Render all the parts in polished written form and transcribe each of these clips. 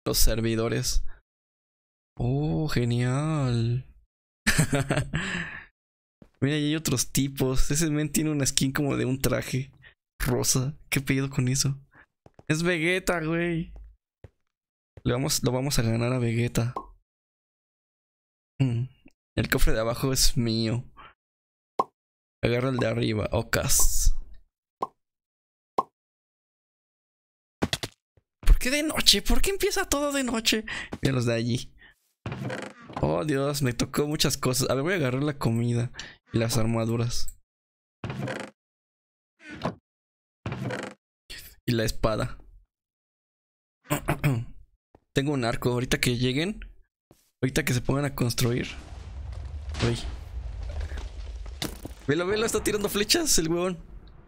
los servidores. Oh, genial. Mira, ahí hay otros tipos. Ese men tiene una skin como de un traje rosa. ¿Qué pedo con eso? Es Vegeta, güey. Lo vamos a ganar a Vegeta. El cofre de abajo es mío. Agarra el de arriba. Ocas. ¿Por qué de noche? ¿Por qué empieza todo de noche? Mira los de allí. Oh, Dios, me tocó muchas cosas. A ver, voy a agarrar la comida y las armaduras. Y la espada. Tengo un arco. Ahorita que lleguen. Ahorita que se pongan a construir. Uy. Velo, velo, está tirando flechas el huevón.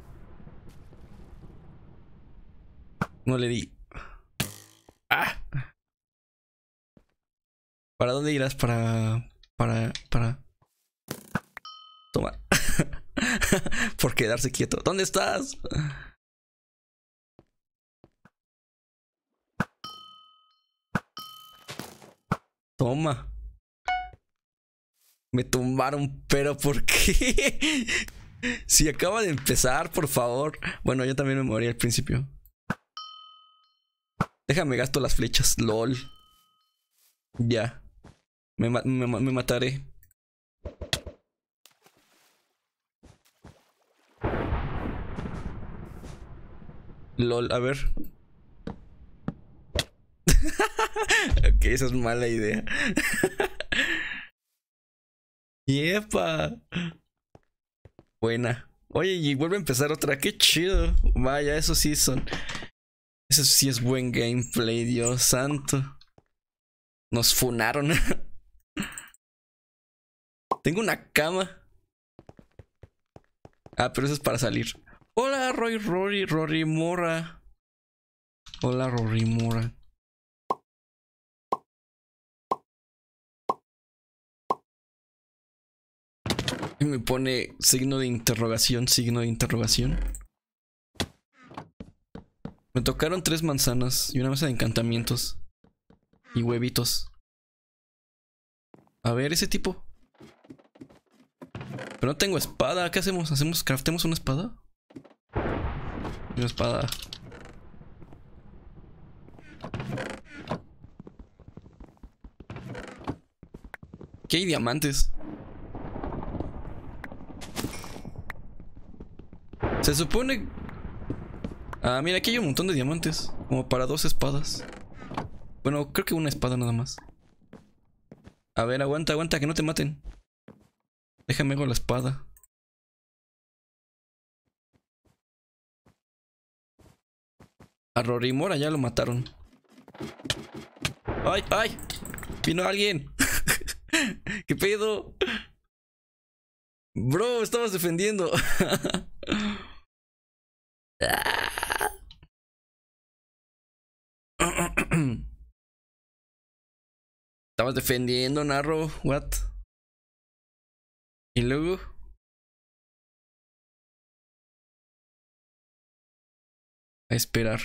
No le di. ¡Ah! ¿Para dónde irás? Para... Toma. Por quedarse quieto. ¿Dónde estás? Toma. Me tumbaron, pero ¿por qué? Si acaba de empezar, por favor. Bueno, yo también me morí al principio. Déjame gasto las flechas, lol. Ya. Me mataré. Lol, a ver. Ok, esa es mala idea. ¡Yepa! Buena. Oye, y vuelve a empezar otra. ¡Qué chido! Vaya, eso sí son... Eso sí es buen gameplay, Dios santo. Nos funaron. Tengo una cama. Ah, pero eso es para salir. Hola, Rory Mora. Hola, Rory Mora. Y me pone signo de interrogación, signo de interrogación. Me tocaron 3 manzanas y una mesa de encantamientos. Y huevitos. A ver, ese tipo. Pero no tengo espada. ¿Qué hacemos? ¿Craftemos una espada? Una espada. ¿Qué hay diamantes? Se supone... Ah, mira, aquí hay un montón de diamantes. Como para 2 espadas. Bueno, creo que una espada nada más. A ver, aguanta, aguanta, que no te maten. Déjame hago la espada. A Rorimora ya lo mataron. ¡Ay, ay! ¡Vino alguien! ¿Qué pedo? Bro, estabas defendiendo. Estabas defendiendo, Narro. What? Y luego... A esperar.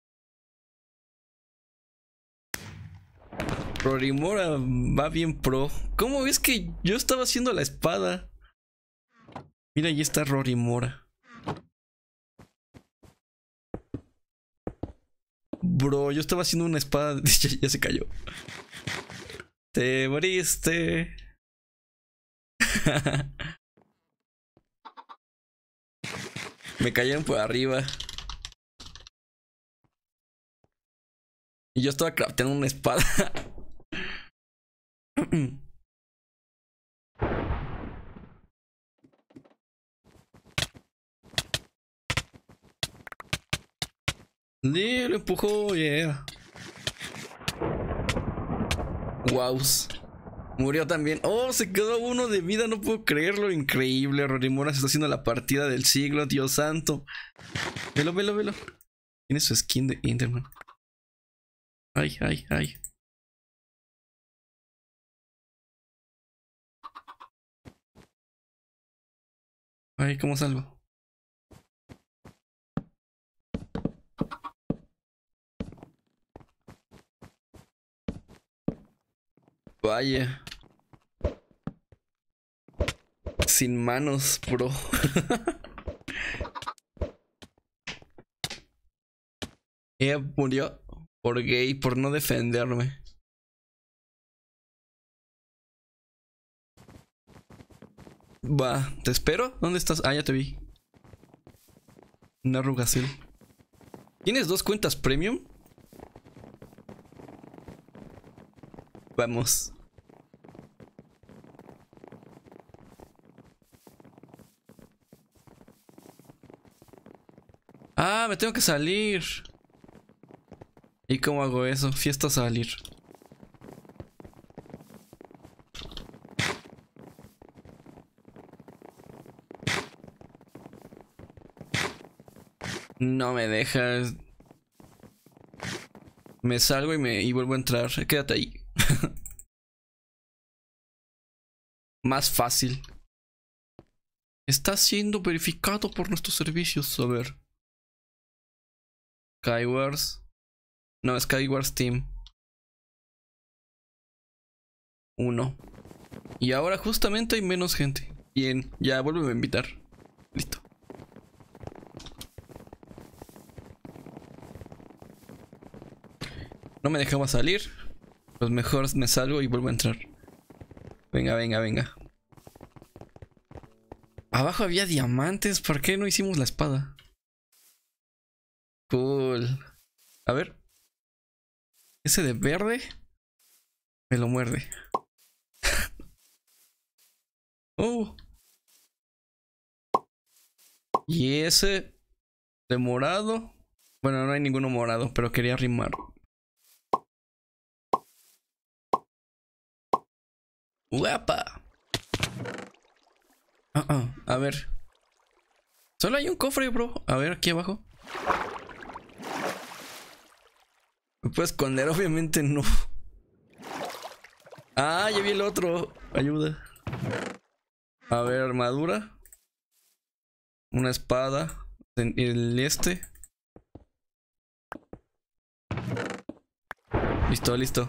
Rorimora va bien pro. ¿Cómo ves que yo estaba haciendo la espada? Mira, ahí está Rorimora. Bro, yo estaba haciendo una espada. Ya se cayó. Te moriste. Me cayeron por arriba. Y yo estaba crafteando una espada. Lo empujó, yeah. Wows. Murió también. Oh, se quedó uno de vida. No puedo creerlo. Increíble. Rorimora se está haciendo la partida del siglo. Dios santo. Velo, velo, velo. Tiene su skin de Enderman. Ay, ay, ay. Ay, ¿cómo salgo? Vaya. Sin manos, bro. Ella murió por gay, por no defenderme. Va, te espero. ¿Dónde estás? Ah, ya te vi. Una Rugacil. ¿Tienes 2 cuentas premium? Vamos. Ah, me tengo que salir. ¿Y cómo hago eso? Fiesta salir. No me dejas. Me salgo y vuelvo a entrar. Quédate ahí. Más fácil. Está siendo verificado por nuestros servicios. A ver. Skywars. No, Skywars Team 1. Y ahora justamente hay menos gente. Bien, ya vuélveme a invitar. Listo. No me dejaba salir. Pues mejor me salgo y vuelvo a entrar. Venga, venga, venga. Abajo había diamantes. ¿Por qué no hicimos la espada? Cool. A ver. Ese de verde me lo muerde. Oh. Y ese de morado. Bueno, no hay ninguno morado, pero quería rimar. Guapa. A ver. Solo hay un cofre, bro. A ver, aquí abajo. ¿Me puedo esconder? Obviamente no. Ah, ya vi el otro. Ayuda. A ver, armadura. Una espada. El este. Listo, listo.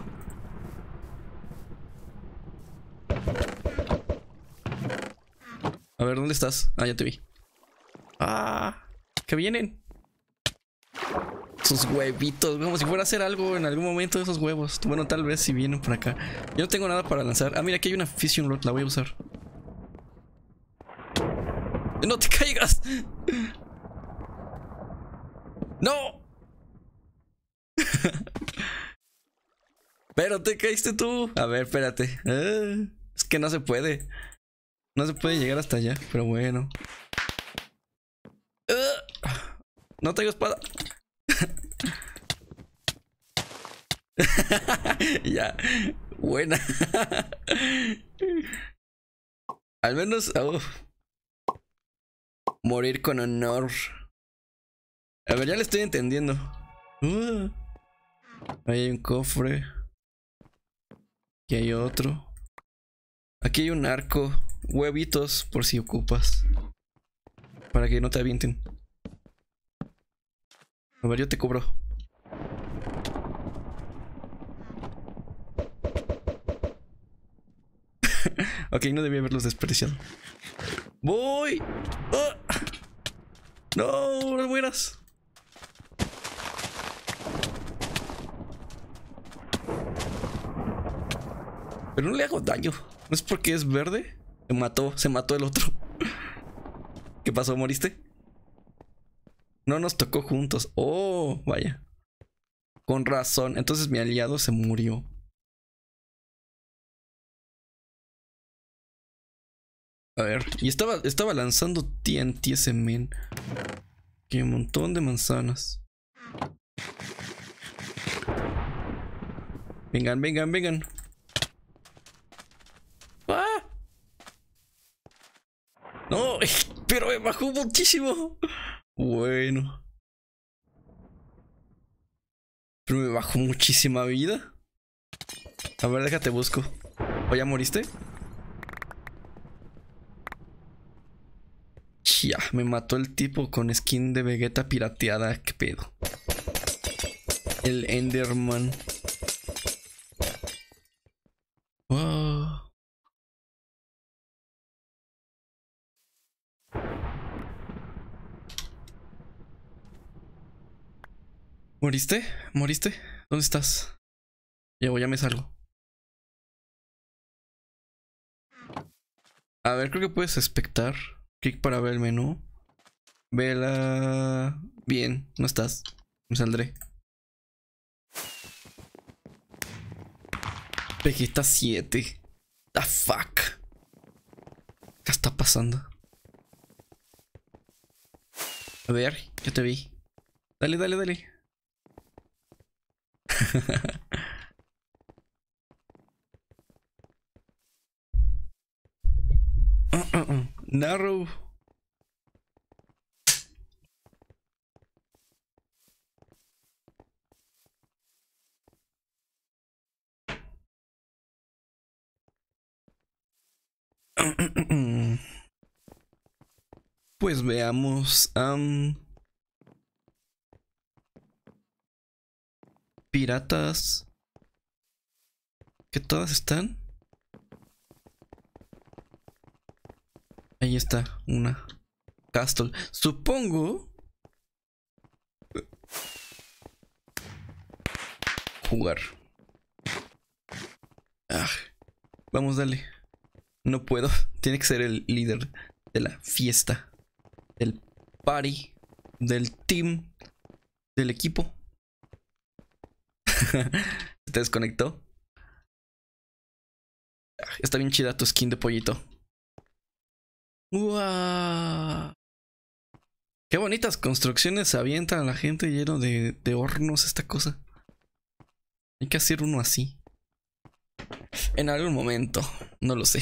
A ver, ¿dónde estás? Ah, ya te vi. Ah, que vienen. Sus huevitos, como si fuera a hacer algo en algún momento de esos huevos. Bueno, tal vez si vienen por acá. Yo no tengo nada para lanzar. Ah, mira, aquí hay una Fission Rod, la voy a usar. ¡No te caigas! ¡No! Pero te caíste tú. A ver, espérate. Es que no se puede. No se puede llegar hasta allá, pero bueno. No tengo espada. Ya. Buena. Al menos morir con honor. A ver, ya le estoy entendiendo. Ahí hay un cofre. Aquí hay otro. Aquí hay un arco. Huevitos por si ocupas. Para que no te avienten. A ver, yo te cubro. Ok, no debí haberlos desperdiciado. ¡Voy! ¡Oh! ¡No! ¡No mueras! Pero no le hago daño. ¿No es porque es verde? Se mató el otro. ¿Qué pasó? ¿Moriste? No nos tocó juntos. Oh, vaya. Con razón. Entonces mi aliado se murió. A ver. Y estaba lanzando TNT ese men. Que un montón de manzanas. Vengan, vengan, vengan. ¡Ah! No, pero me bajó muchísimo. Bueno. Pero me bajó muchísima vida. A ver, déjate busco. ¿O ya moriste? Ya, me mató el tipo con skin de Vegeta pirateada. ¿Qué pedo? El Enderman. ¿Moriste? ¿Moriste? ¿Dónde estás? Ya me salgo. A ver, creo que puedes espectar. Clic para ver el menú. Vela. Bien, no estás. Me saldré. Vegeta 7. The fuck. ¿Qué está pasando? A ver, ya te vi. Dale, dale, dale. Narrow. Pues veamos. Piratas. ¿Que todas están? Ahí está, una. Castle. Supongo. Jugar. Ah, vamos, dale. No puedo. Tiene que ser el líder de la fiesta. Del party. Del team. Del equipo. ¿Se te desconectó? Está bien chida tu skin de pollito. ¡Wow! Qué bonitas construcciones se avientan a la gente lleno de hornos esta cosa. Hay que hacer uno así. En algún momento. No lo sé.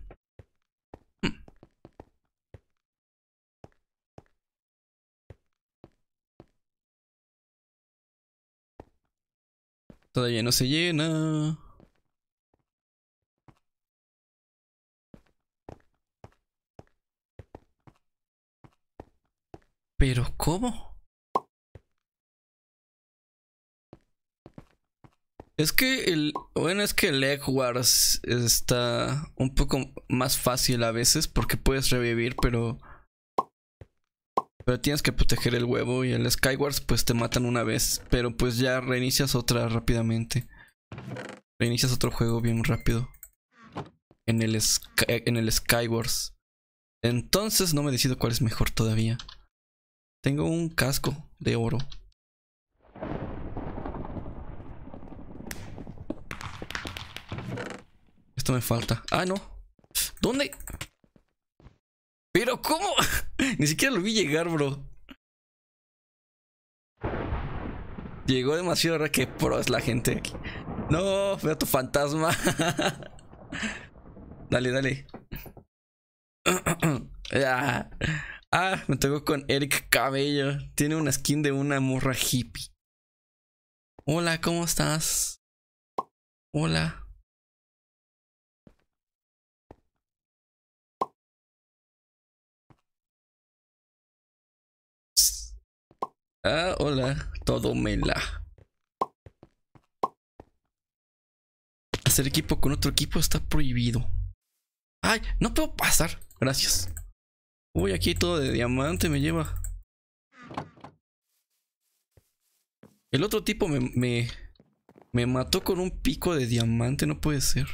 Todavía no se llena. ¿Pero cómo? Es que es que el Egg Wars está un poco más fácil a veces porque puedes revivir, pero tienes que proteger el huevo, y el Skywars pues te matan una vez, pero pues ya reinicias otra rápidamente. Reinicias otro juego bien rápido en el Skywars. Entonces no me decido cuál es mejor todavía. Tengo un casco de oro. Esto me falta. Ah, no. ¿Dónde? ¿Pero cómo? Ni siquiera lo vi llegar, bro. Llegó demasiado raro. Que pro es la gente aquí. No, veo tu fantasma. Dale, dale. Me tocó con Eric Cabello. Tiene una skin de una morra hippie. Hola, ¿cómo estás? Hola. Hola. Todo mela. Hacer equipo con otro equipo está prohibido. Ay, no puedo pasar. Gracias. Uy, aquí todo de diamante me lleva. El otro tipo me mató con un pico de diamante. No puede ser.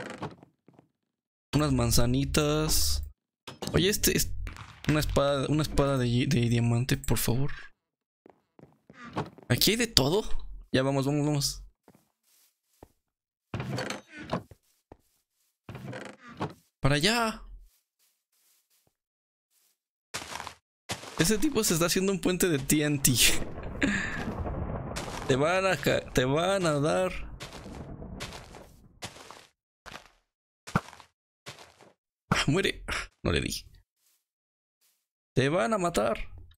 Unas manzanitas. Oye, este es una espada de diamante, por favor. Aquí hay de todo. Ya vamos, vamos, vamos. Para allá. Ese tipo se está haciendo un puente de TNT. Te van a dar. Muere. No le di. Te van a matar.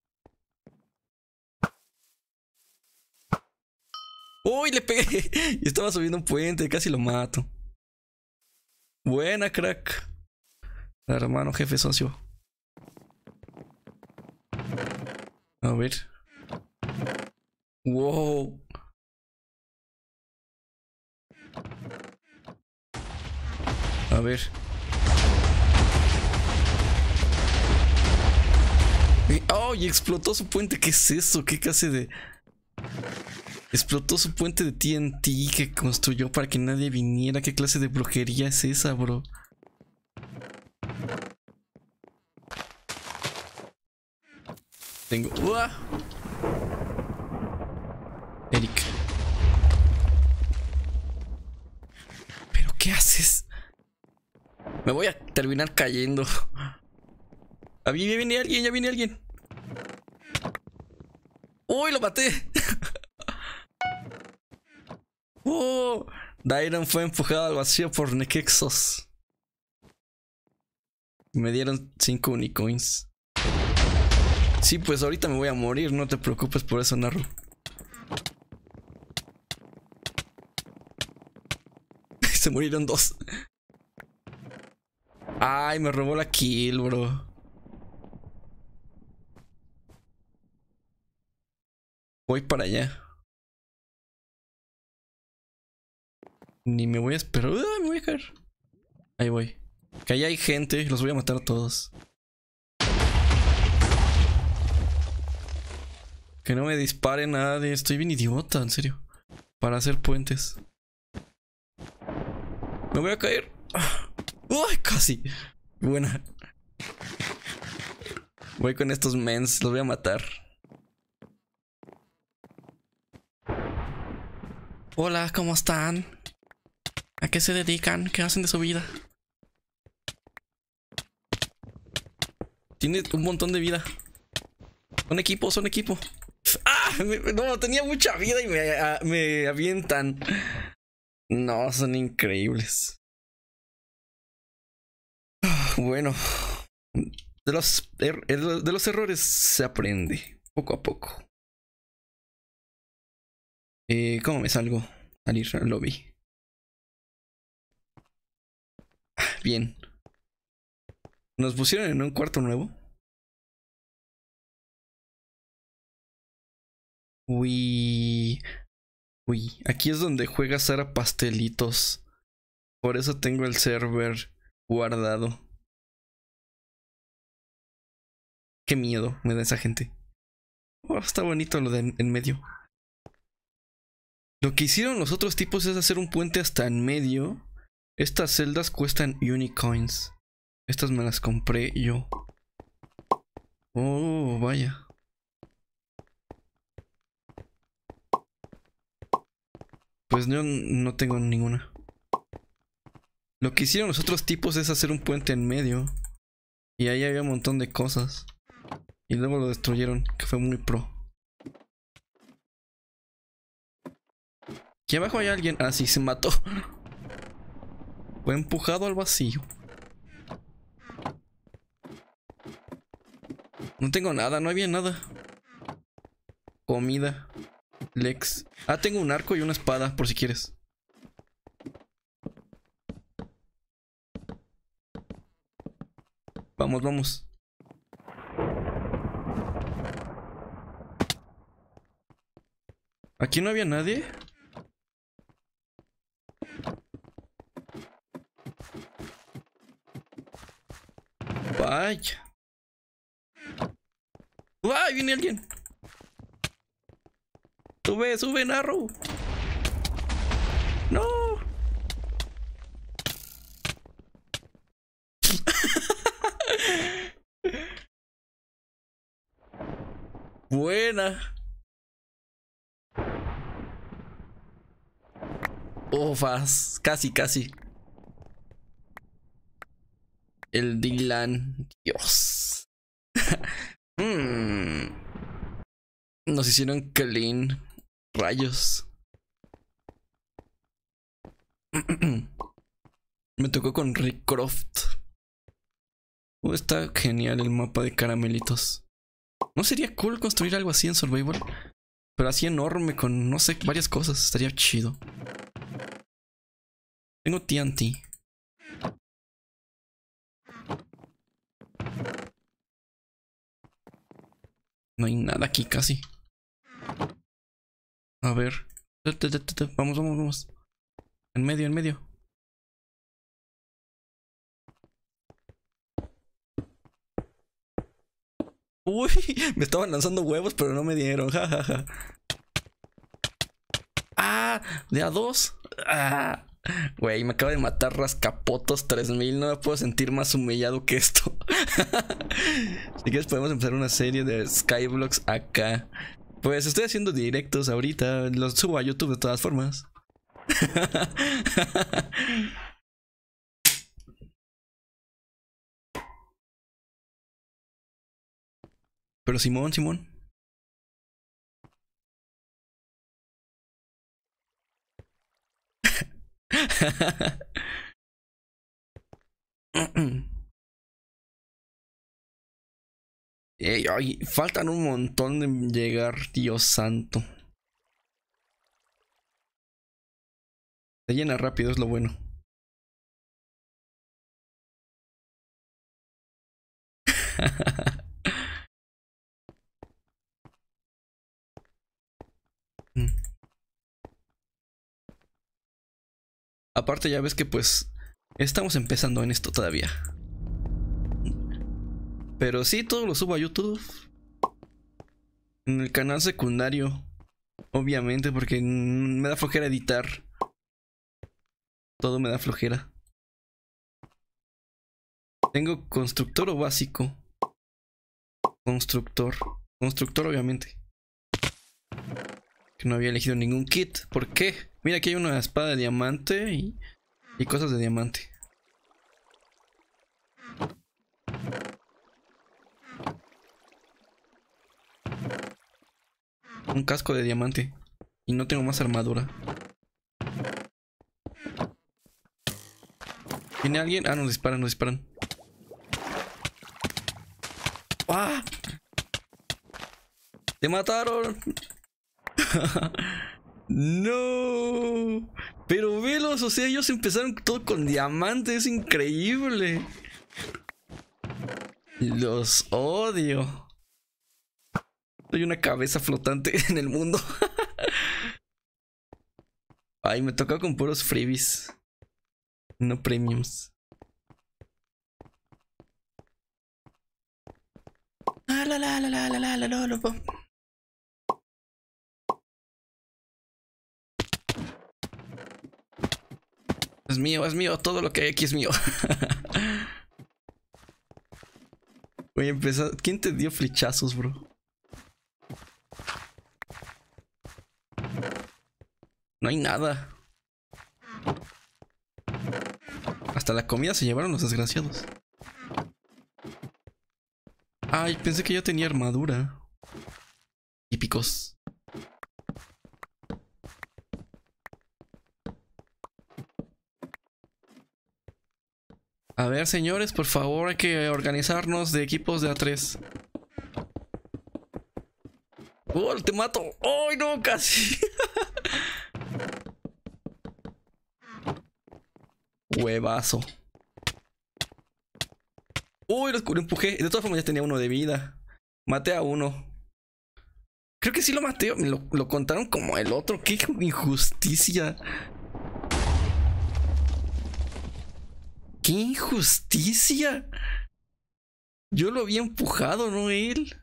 ¡Uy! Le pegué. Y estaba subiendo un puente. Casi lo mato. Buena, crack. Hermano, jefe, socio. A ver. Wow. A ver. Oh, y explotó su puente. ¿Qué es eso? ¿Qué clase de...? Explotó su puente de TNT que construyó para que nadie viniera. ¿Qué clase de brujería es esa, bro? Tengo... ¡Uah! Eric. ¿Pero qué haces? Me voy a terminar cayendo. Ya viene alguien, ya viene alguien. ¡Uy, lo maté! ¡Oh! Dairon fue empujado al vacío por Nekexos. Me dieron 5 unicoins. Sí, pues ahorita me voy a morir, no te preocupes por eso, Naru. Se murieron 2. Ay, me robó la kill, bro. Voy para allá. Ni me voy a esperar. Me voy a caer. Ahí voy. Que allá hay gente, los voy a matar a todos. Que no me dispare nadie. Estoy bien idiota, en serio. Para hacer puentes. Me voy a caer. ¡Uy! Casi. Buena. Voy con estos mens, los voy a matar. Hola, ¿cómo están? ¿A qué se dedican? ¿Qué hacen de su vida? Tiene un montón de vida. Son equipo, son equipo. ¡Ah! No, tenía mucha vida y me avientan. No, son increíbles. Bueno, de los errores se aprende poco a poco. ¿Cómo me salgo? Salir al lobby. Bien. ¿Nos pusieron en un cuarto nuevo? Uy. Uy, aquí es donde juega Sara Pastelitos. Por eso tengo el server guardado. Qué miedo me da esa gente. Oh, está bonito lo de en medio. Lo que hicieron los otros tipos es hacer un puente hasta en medio. Estas celdas cuestan unicoins. Estas me las compré yo. Oh, vaya. Pues yo no tengo ninguna. Lo que hicieron los otros tipos es hacer un puente en medio. Y ahí había un montón de cosas. Y luego lo destruyeron, que fue muy pro. Aquí abajo hay alguien. Ah, sí, se mató. Fue empujado al vacío. No tengo nada, no había nada. Comida. Lex. Ah, tengo un arco y una espada, por si quieres. Vamos, vamos. ¿Aquí no había nadie? Vaya. ¡Ay, viene alguien! ¡Sube, sube, Naru! ¡No! Buena. Ufas, casi, casi. El Dylan. Dios. Nos hicieron clean. Rayos. Me tocó con Rick Croft. Está genial el mapa de caramelitos. ¿No sería cool construir algo así en Survival? Pero así enorme con, no sé, varias cosas. Estaría chido. Tengo TNT. No hay nada aquí casi. A ver. Vamos, vamos, vamos. En medio, en medio. Uy, me estaban lanzando huevos, pero no me dieron. Jajaja. Ah, de a 2. Ah, güey, me acaba de matar Rascapotos 3000. No me puedo sentir más humillado que esto. Si quieres podemos empezar una serie de Skyblocks acá. Pues estoy haciendo directos ahorita. Los subo a YouTube de todas formas. Pero Simón. Ay, faltan un montón de llegar, Dios santo. Se llena rápido, es lo bueno. Aparte ya ves que pues estamos empezando en esto todavía. Pero sí, todo lo subo a YouTube. En el canal secundario. Obviamente, porque me da flojera editar. Todo me da flojera. Tengo constructor o básico. Constructor. Constructor, obviamente. Que no había elegido ningún kit. ¿Por qué? Mira, aquí hay una espada de diamante y cosas de diamante. Un casco de diamante. Y no tengo más armadura. ¿Viene alguien? Ah, nos disparan. ¡Ah! ¡Te mataron! ¡No! Pero velos, o sea, ellos empezaron todo con diamantes, es increíble. Los odio. Soy una cabeza flotante en el mundo. Ay, me toca con puros freebies. No premiums. Ah, la. Es mío, todo lo que hay aquí es mío. Voy a empezar. ¿Quién te dio flechazos, bro? No hay nada. Hasta la comida se llevaron los desgraciados. Ay, pensé que yo tenía armadura. Típicos. A ver, señores, por favor, hay que organizarnos de equipos de A3. ¡Oh, te mato! ¡Ay, no! Casi. Huevazo. Uy, lo empujé. De todas formas ya tenía uno de vida. Maté a uno. Creo que sí lo maté. Me lo contaron como el otro. ¡Qué injusticia! ¡Qué injusticia! Yo lo había empujado, no él.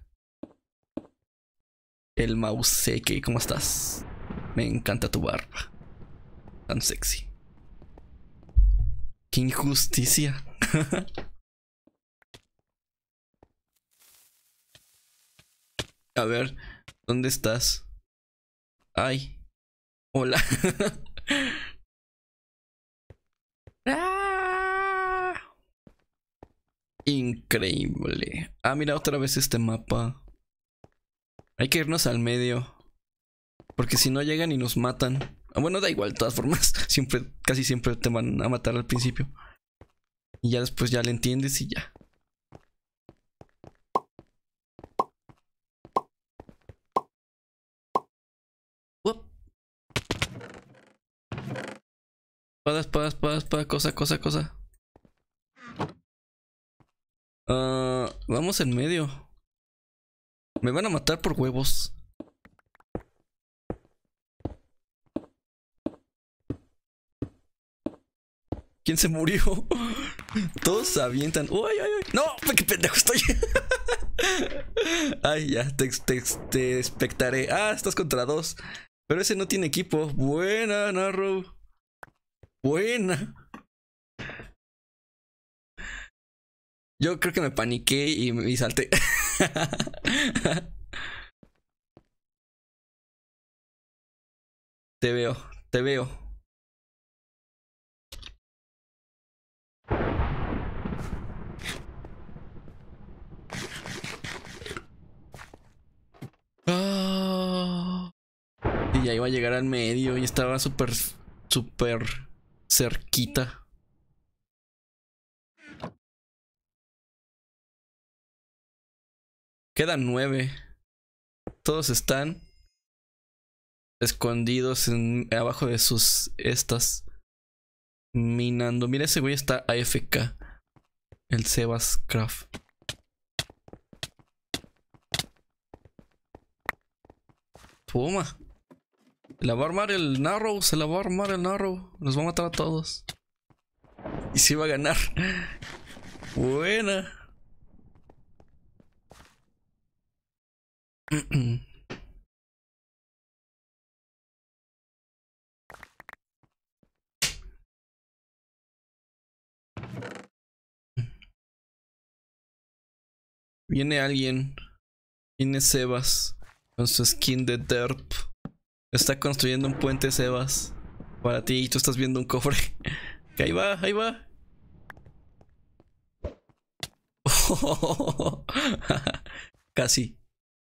El Mauseke, ¿cómo estás? Me encanta tu barba. Tan sexy. ¡Qué injusticia! A ver, ¿dónde estás? Ay. Hola. ¡Ah! Increíble. Ah, mira otra vez este mapa. Hay que irnos al medio. Porque si no llegan y nos matan. Bueno, da igual, de todas formas. Casi siempre te van a matar al principio. Y ya después ya le entiendes y ya. Espada, cosa. Vamos en medio. Me van a matar por huevos. ¿Quién se murió? Todos se avientan. ¡Uy! ¡No! ¡Qué pendejo estoy! Ay, ya, te espectaré. Ah, estás contra dos. Pero ese no tiene equipo. Buena, Narrow. Buena. Yo creo que me paniqué y salté. Te veo, te veo. Ah. Y ya iba a llegar al medio y estaba súper, súper cerquita. Quedan 9. Todos están escondidos abajo de sus estas. Minando. Mira, ese güey está AFK. El Sebas Craft. Toma. Se la va a armar el Narrow. Se la va a armar el Narrow. Nos va a matar a todos. Y si va a ganar. Buena. Viene alguien. Viene Sebas. Con su skin de Derp. Está construyendo un puente, Sebas. Para ti. Y tú estás viendo un cofre. Que ahí va, ahí va. Casi.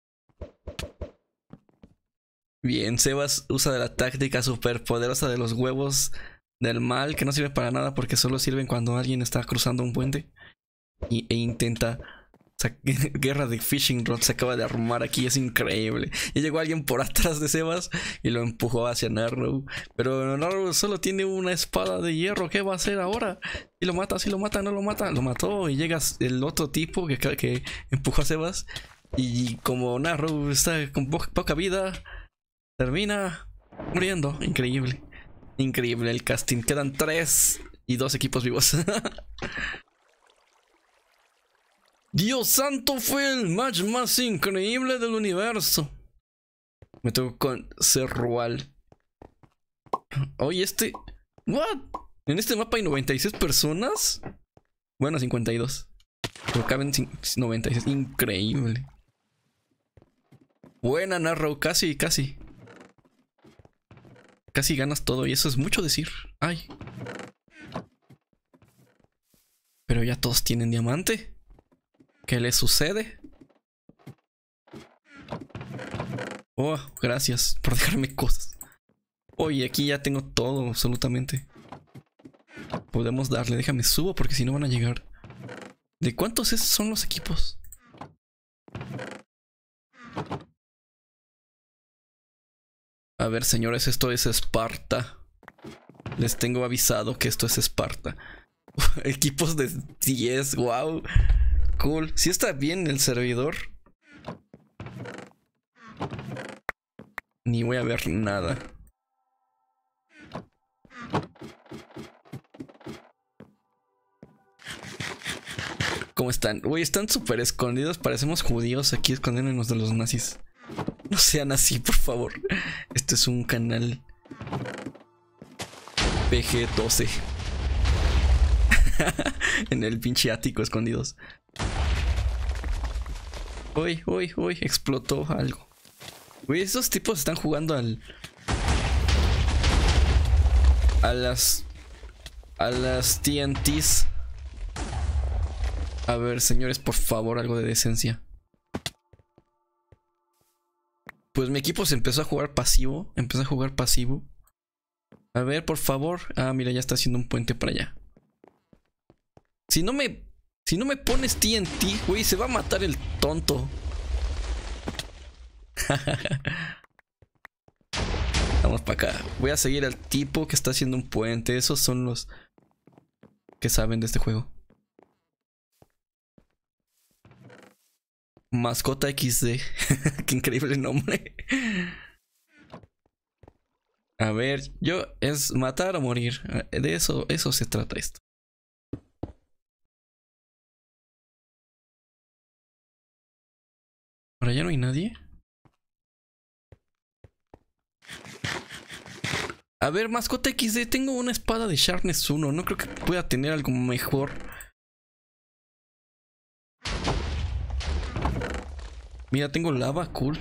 Bien, Sebas usa de la táctica super poderosa de los huevos del mal, que no sirve para nada porque solo sirven cuando alguien está cruzando un puente. E intenta... Guerra de fishing rod se acaba de armar aquí, es increíble. Y llegó alguien por atrás de Sebas y lo empujó hacia Narrow. Pero Narrow solo tiene una espada de hierro. ¿Qué va a hacer ahora? Si lo mata, si lo mata, no lo mata. Lo mató y llega el otro tipo que empujó a Sebas. Y como Narrow está con poca vida, termina muriendo. Increíble. Increíble el casting. Quedan 3 y 2 equipos vivos. Dios santo, fue el match más increíble del universo. Me tocó con Cerrual. Oye, ¿what? ¿En este mapa hay 96 personas? Bueno, 52. Pero caben 96. Increíble. Buena, Narrow. Casi, casi. Casi ganas todo y eso es mucho decir. Ay. Pero ya todos tienen diamante. ¿Qué le sucede? Oh, gracias por dejarme cosas. Oye, aquí ya tengo todo, absolutamente. Podemos darle, déjame subo porque si no van a llegar. ¿De cuántos son los equipos? A ver, señores, esto es Esparta. Les tengo avisado que esto es Esparta. Equipos de 10, wow. Cool. Si está bien el servidor. Ni voy a ver nada. ¿Cómo están? Uy, están súper escondidos. Parecemos judíos aquí escondiéndonos de los nazis. No sean así, por favor. Este es un canal PG-12. En el pinche ático escondidos. Uy, uy, uy, explotó algo. Uy, esos tipos están jugando a las TNTs. A ver, señores, por favor, algo de decencia. Pues mi equipo se empezó a jugar pasivo. A ver, por favor. Ah, mira, ya está haciendo un puente para allá. Si no me pones TNT, güey, se va a matar el tonto. Vamos para acá. Voy a seguir al tipo que está haciendo un puente. Esos son los que saben de este juego. Mascota XD. Qué increíble nombre. A ver, es matar o morir. De eso se trata esto. ¿Por allá no hay nadie? A ver, mascota XD, tengo una espada de Sharpness 1. No creo que pueda tener algo mejor. Mira, tengo lava, cool.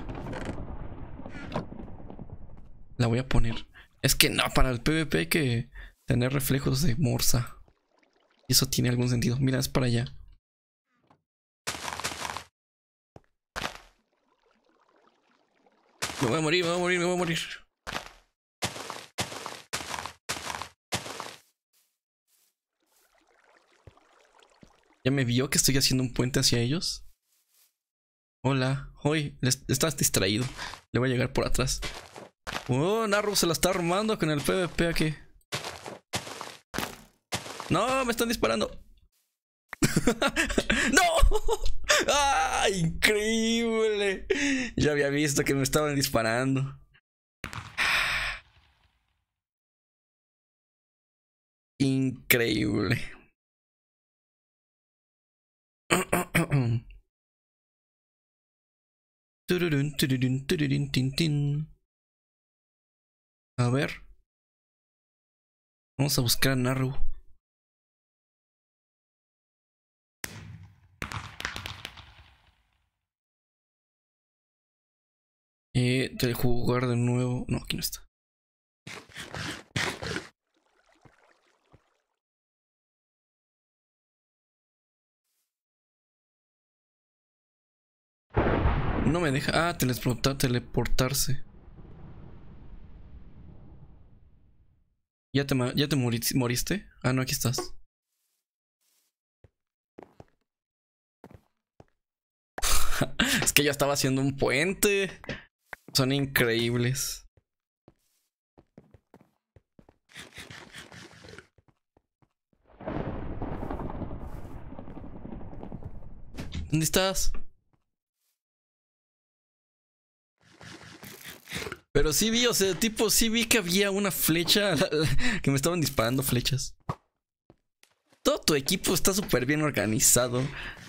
La voy a poner. Es que no, para el PvP hay que tener reflejos de morsa. Y eso tiene algún sentido. Mira, es para allá. Me voy a morir, me voy a morir, me voy a morir. ¿Ya me vio que estoy haciendo un puente hacia ellos? Hola, hoy estás distraído. Le voy a llegar por atrás. Oh, Narro se la está armando con el PvP aquí. No, me están disparando. ¡No! ¡Ah! ¡Increíble! Ya había visto que me estaban disparando. Increíble. A ver. Vamos a buscar a Naru. Del jugar de nuevo. No, aquí no está. No me deja. Ah, teleportarse. ¿Ya te moriste? Ah, no, aquí estás. Es que yo estaba haciendo un puente. Son increíbles. ¿Dónde estás? Pero sí vi, o sea, tipo, sí vi que había una flecha que me estaban disparando flechas. Todo tu equipo está súper bien organizado.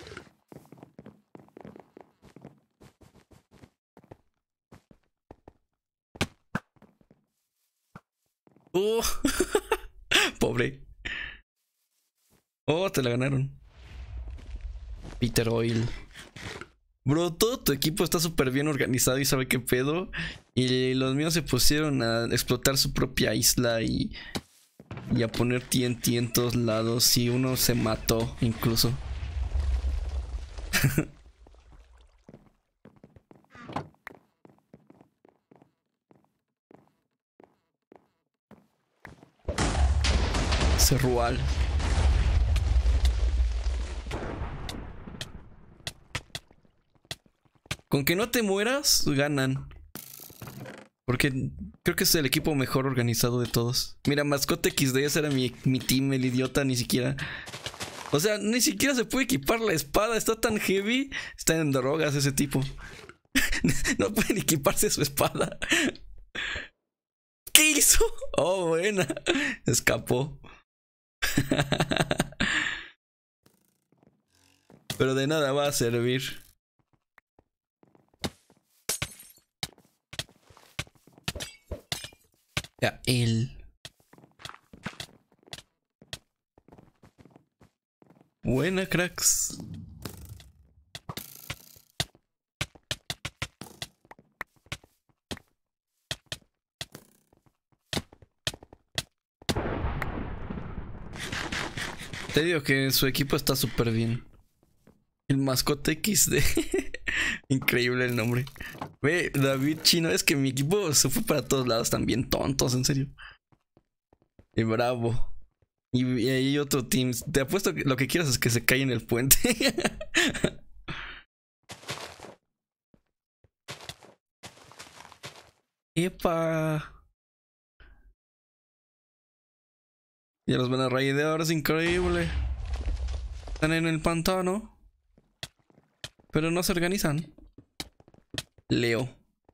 Pobre. Oh, te la ganaron. Peter Oil. Bro, todo tu equipo está súper bien organizado y sabe qué pedo. Y los míos se pusieron a explotar su propia isla y a poner TNT en todos lados. Y uno se mató incluso. Cerrual. Con que no te mueras, ganan. Porque creo que es el equipo mejor organizado de todos. Mira, Mascota XD, ese era mi team, el idiota, ni siquiera. O sea, ni siquiera se puede equipar la espada, está tan heavy. Está en drogas ese tipo. No pueden equiparse su espada. ¿Qué hizo? Oh, buena. Escapó. Pero de nada va a servir. Ya, él. Buena, cracks. Te digo que su equipo está súper bien. El Mascota XD. Increíble el nombre. Ve, David Chino, es que mi equipo se fue para todos lados también, tontos, en serio. Y bravo. Y hay otro team. Te apuesto que lo que quieras es que se caiga en el puente. ¡Epa! Ya los van a raidear, es increíble. Están en el pantano. Pero no se organizan. Leo.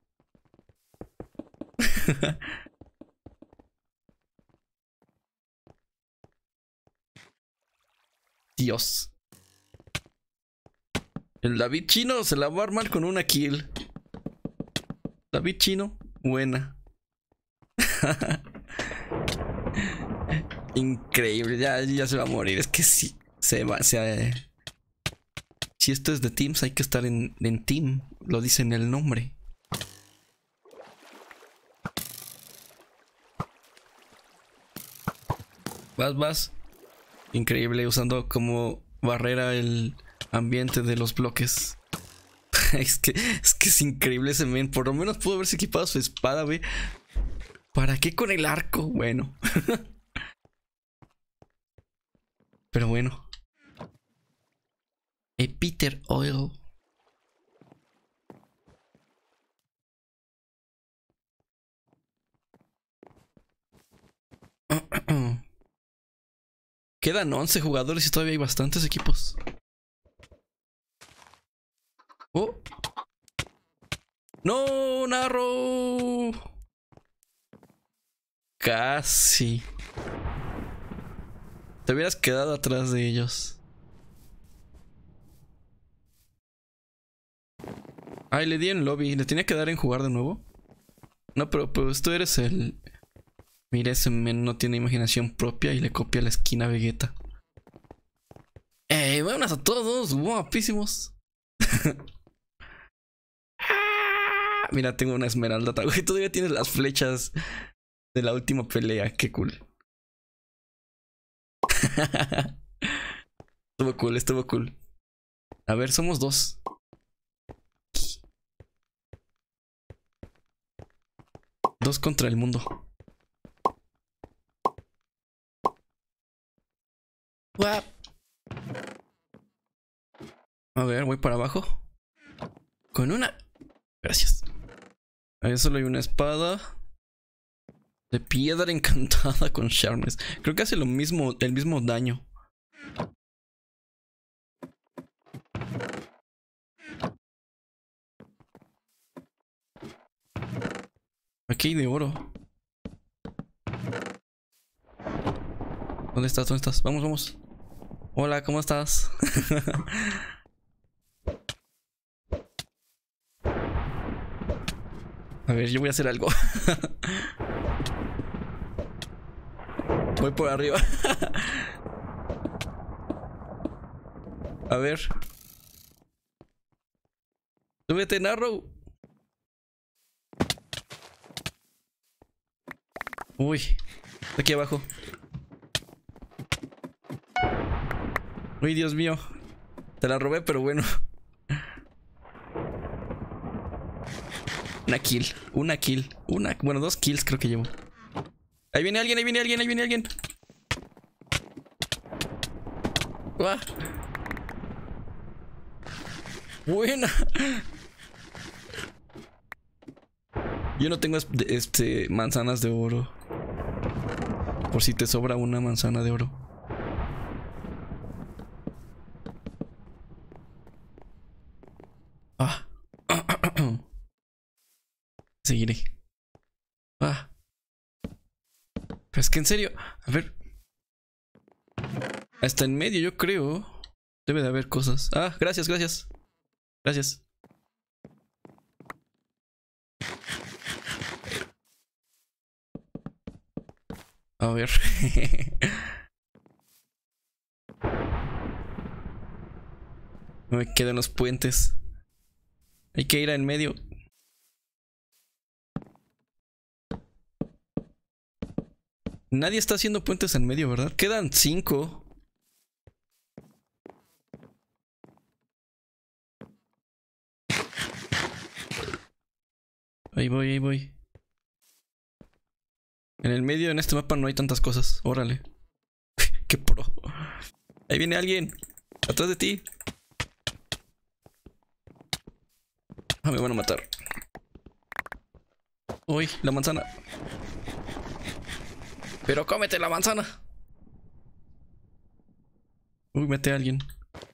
Dios. El David Chino se la va a armar con una kill. David Chino, buena. Increíble, ya se va a morir. Es que sí, se va, si esto es de Teams, hay que estar en Team. Lo dice en el nombre. Vas. Increíble, usando como barrera el ambiente de los bloques. es que es increíble ese men. Por lo menos pudo haberse equipado su espada, ve. ¿Para qué con el arco? Bueno. Pero bueno. Peter Oil. Quedan 11 jugadores y todavía hay bastantes equipos. Oh. No, Narro. Casi. Te hubieras quedado atrás de ellos. Ay, le di en lobby. ¿Le tenía que dar en jugar de nuevo? No, pero pues tú eres el... Mira, ese men no tiene imaginación propia y le copia la esquina a Vegeta. Vámonos a todos, guapísimos. Mira, tengo una esmeralda. Y todavía tienes las flechas de la última pelea. Qué cool. Estuvo cool. A ver, somos dos. Dos contra el mundo. ¡Guap! A ver, voy para abajo. Con una... Gracias. Ahí solo hay una espada de piedra encantada con Sharpness. Creo que hace lo mismo, el mismo daño. Aquí hay de oro. ¿Dónde estás? ¿Dónde estás? Vamos, vamos. Hola, ¿cómo estás? A ver, yo voy a hacer algo. Voy por arriba. A ver. Súbete, Narrow. Uy, aquí abajo. Uy, Dios mío. Te la robé, pero bueno. Una kill. Bueno, 2 kills creo que llevo. Ahí viene alguien, ahí viene alguien, ahí viene alguien. ¡Ah! Buena. Yo no tengo manzanas de oro. Por si te sobra una manzana de oro. Ah. Seguiré. Ah. Pero es que en serio. A ver. Hasta en medio yo creo. Debe de haber cosas. Ah, gracias, gracias. Gracias. A ver. No me quedan los puentes. Hay que ir en medio. Nadie está haciendo puentes en medio, ¿verdad? Quedan 5. Ahí voy, ahí voy. En el medio, en este mapa no hay tantas cosas. Órale. Qué pro. Ahí viene alguien. Atrás de ti. Ah, me van a matar. Uy, la manzana. Pero cómete la manzana. Uy, mete a alguien.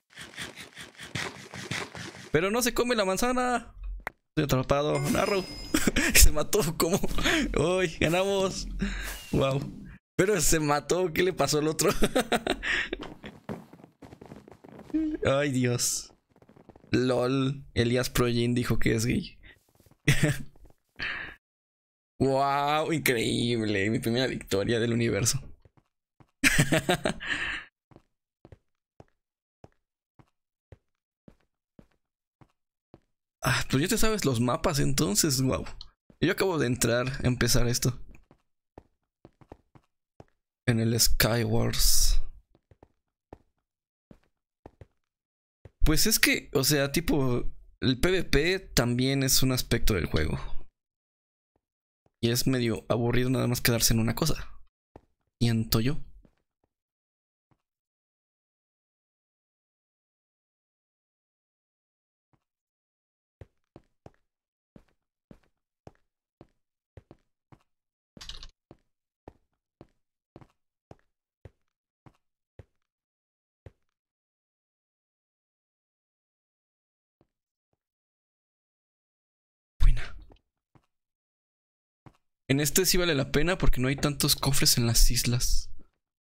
Pero no se come la manzana. Estoy atrapado. Narrow. Se mató. ¿Cómo? Uy, ganamos. Wow. Pero se mató. ¿Qué le pasó al otro? Ay, Dios. LOL. Elías Projin dijo que es gay. Wow, increíble. Mi primera victoria del universo. Ah, pues ya te sabes los mapas entonces, wow. Yo acabo de entrar a empezar esto. En el Skywars. Pues es que, o sea, tipo, el PvP también es un aspecto del juego. Y es medio aburrido nada más quedarse en una cosa. Siento yo. Buena. En este sí vale la pena porque no hay tantos cofres en las islas.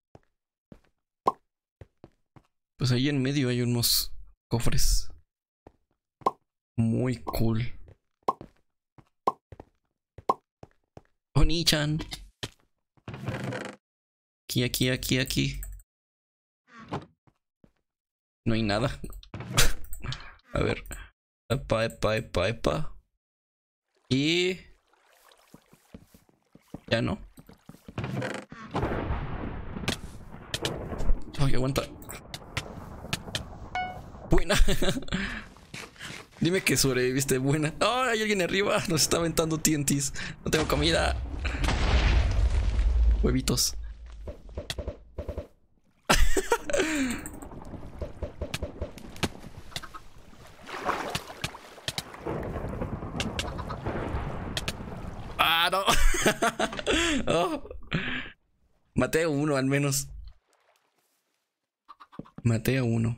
Pues ahí en medio hay unos cofres. Muy cool. Oni-chan. Aquí. No hay nada. A ver. Epa. Y... ya no. Ay, aguanta. Buena. Dime que sobreviviste. Buena. ¡Oh, hay alguien arriba! Nos está aventando TNTs. No tengo comida. Huevitos. ¡Ah, no! Oh. Maté a uno al menos. Maté a uno.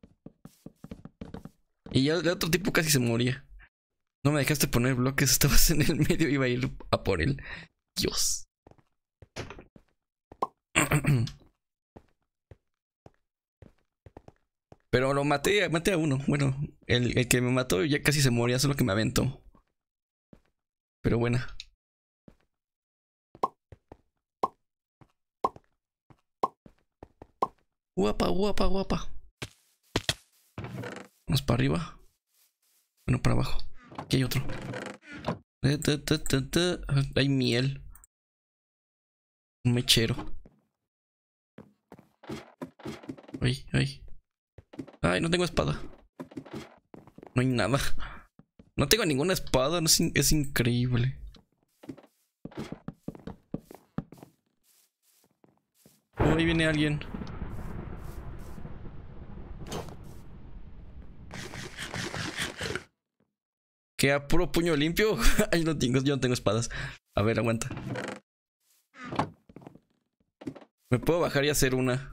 Y ya el otro tipo casi se moría. No me dejaste poner bloques, estabas en el medio, iba a ir a por él. Dios. Pero lo maté a uno. Bueno, el que me mató ya casi se moría, solo que me aventó. Pero buena. Guapa. Vamos para arriba. Bueno, para abajo. Aquí hay otro. Hay miel. Un mechero. Ay. Ay, no tengo espada. No hay nada. No tengo ninguna espada. No es increíble. Oh, ahí viene alguien. Que a puro puño limpio. Ay, yo no tengo espadas. A ver, aguanta. Me puedo bajar y hacer una.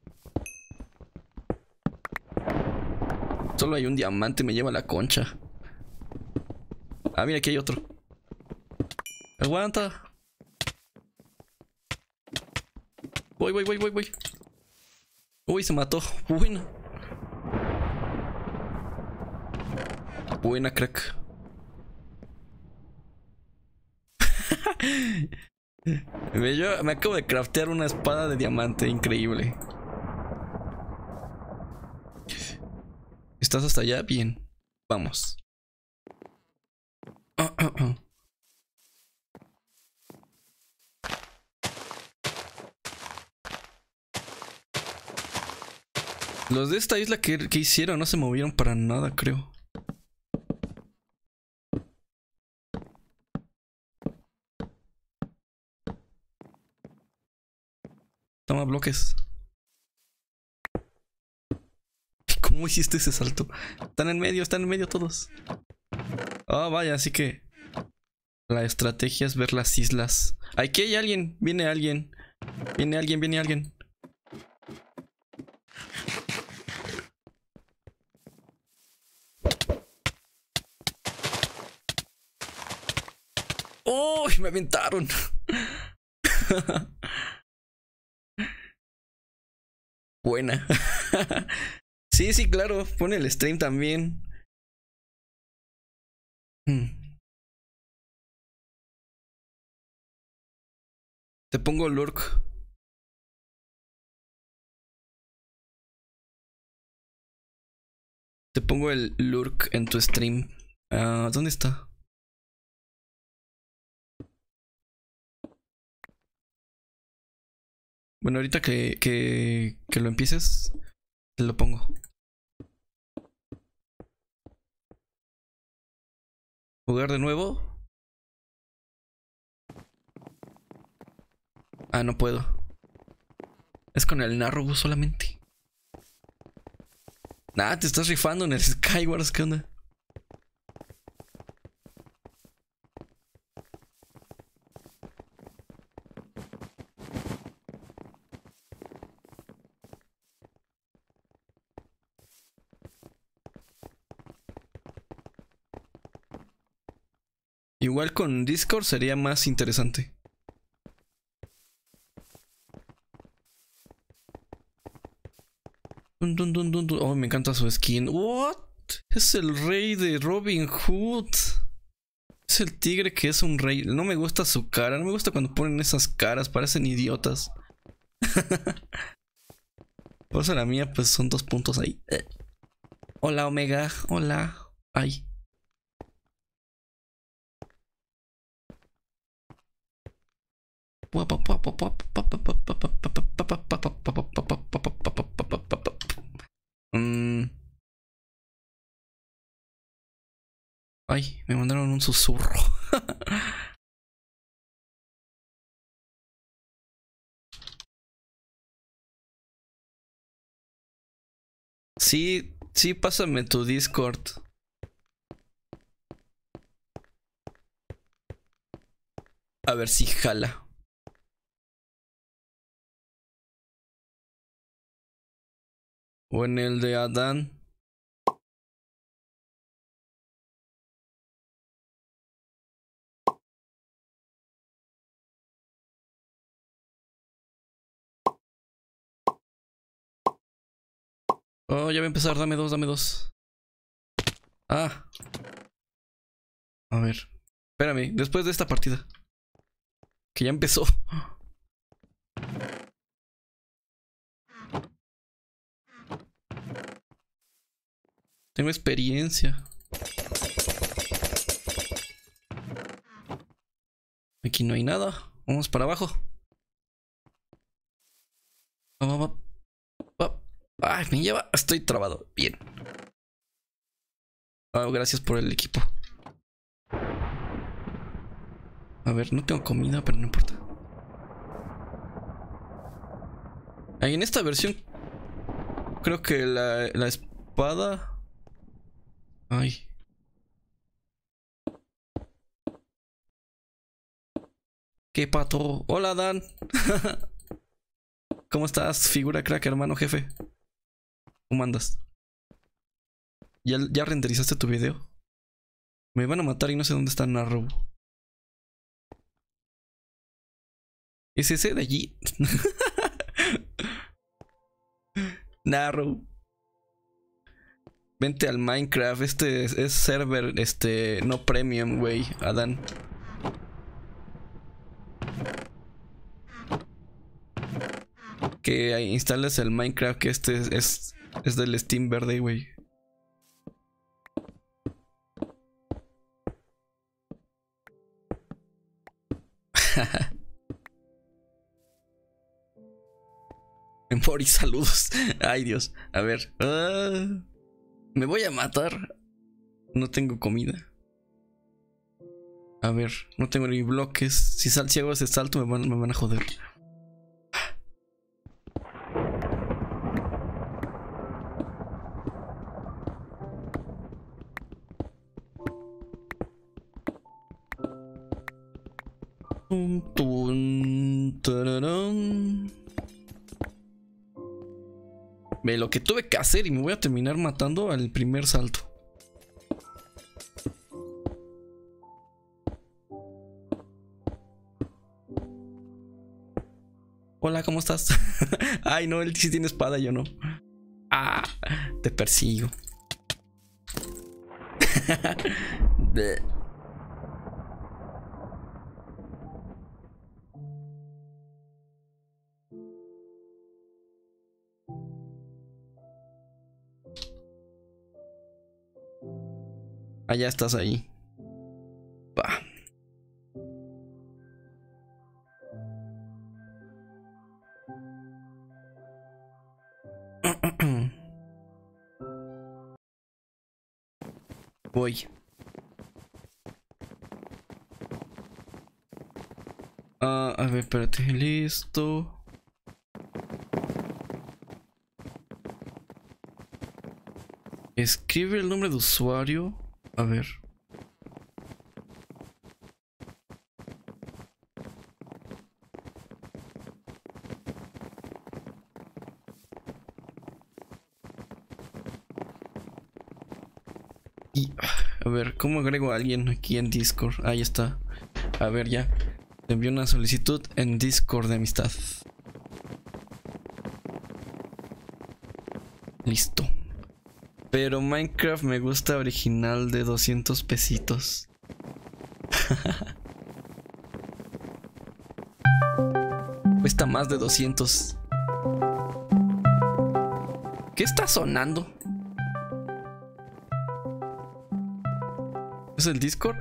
Solo hay un diamante, me lleva la concha. Ah, mira, aquí hay otro. Aguanta. Voy. Uy, se mató. Buena, crack. Me acabo de craftear una espada de diamante increíble. ¿Estás hasta allá? Bien. Vamos. Los de esta isla que hicieron no se movieron para nada, creo. Toma bloques. ¿Cómo hiciste ese salto? Están en medio todos. Ah, vaya, así que la estrategia es ver las islas. Aquí hay alguien, viene alguien. Viene alguien. ¡Oh! Me aventaron. Buena. Sí, claro. Pone el stream también. Te pongo lurk. Te pongo el lurk en tu stream. ¿Dónde está? Bueno, ahorita que lo empieces, te lo pongo. ¿Jugar de nuevo? Ah, no puedo. Es con el Narrow solamente. Nah, te estás rifando en el Skywars, ¿qué onda? Igual con Discord sería más interesante. Oh, me encanta su skin. What? Es el rey de Robin Hood. Es el tigre que es un rey. No me gusta su cara. No me gusta cuando ponen esas caras. Parecen idiotas. Por eso la mía pues son 2 puntos ahí. Hola Omega. Hola. Ay. Ay, me mandaron un susurro. Sí, sí, pásame tu Discord. A ver si jala. O en el de Adán. Oh, ya va a empezar. Dame 2, dame 2. Ah. A ver. Espérame, después de esta partida. Que ya empezó. Tengo experiencia. Aquí no hay nada. Vamos para abajo. Ay, me lleva. Estoy trabado. Bien. Gracias por el equipo. A ver, no tengo comida, pero no importa. Ahí en esta versión creo que la espada. Ay. ¿Qué pato? Hola, Dan. ¿Cómo estás? Figura crack, hermano jefe. ¿Cómo andas? ¿Ya renderizaste tu video? Me van a matar y no sé dónde está Narrow. ¿Es ese de allí? Narrow. Vente al Minecraft. Este es server, no premium, güey, Adán. Que instales el Minecraft, que es del Steam verde, güey. Mori, saludos. Ay, Dios. A ver. Me voy a matar. No tengo comida. A ver, no tengo ni bloques. Si hago ese salto me van a joder. Ve lo que tuve que hacer y me voy a terminar matando al primer salto. Hola, ¿cómo estás? Ay, no, él sí tiene espada, yo no. Ah, te persigo. Ah, ya estás ahí. Va. Voy. Ah, a ver, espérate. Listo. Escribe el nombre de usuario. A ver. Y, a ver, ¿cómo agrego a alguien aquí en Discord? Ahí está. A ver, ya. Te envío una solicitud en Discord de amistad. Listo. Pero Minecraft me gusta original de 200 pesitos. Cuesta más de 200. ¿Qué está sonando? ¿Es el Discord?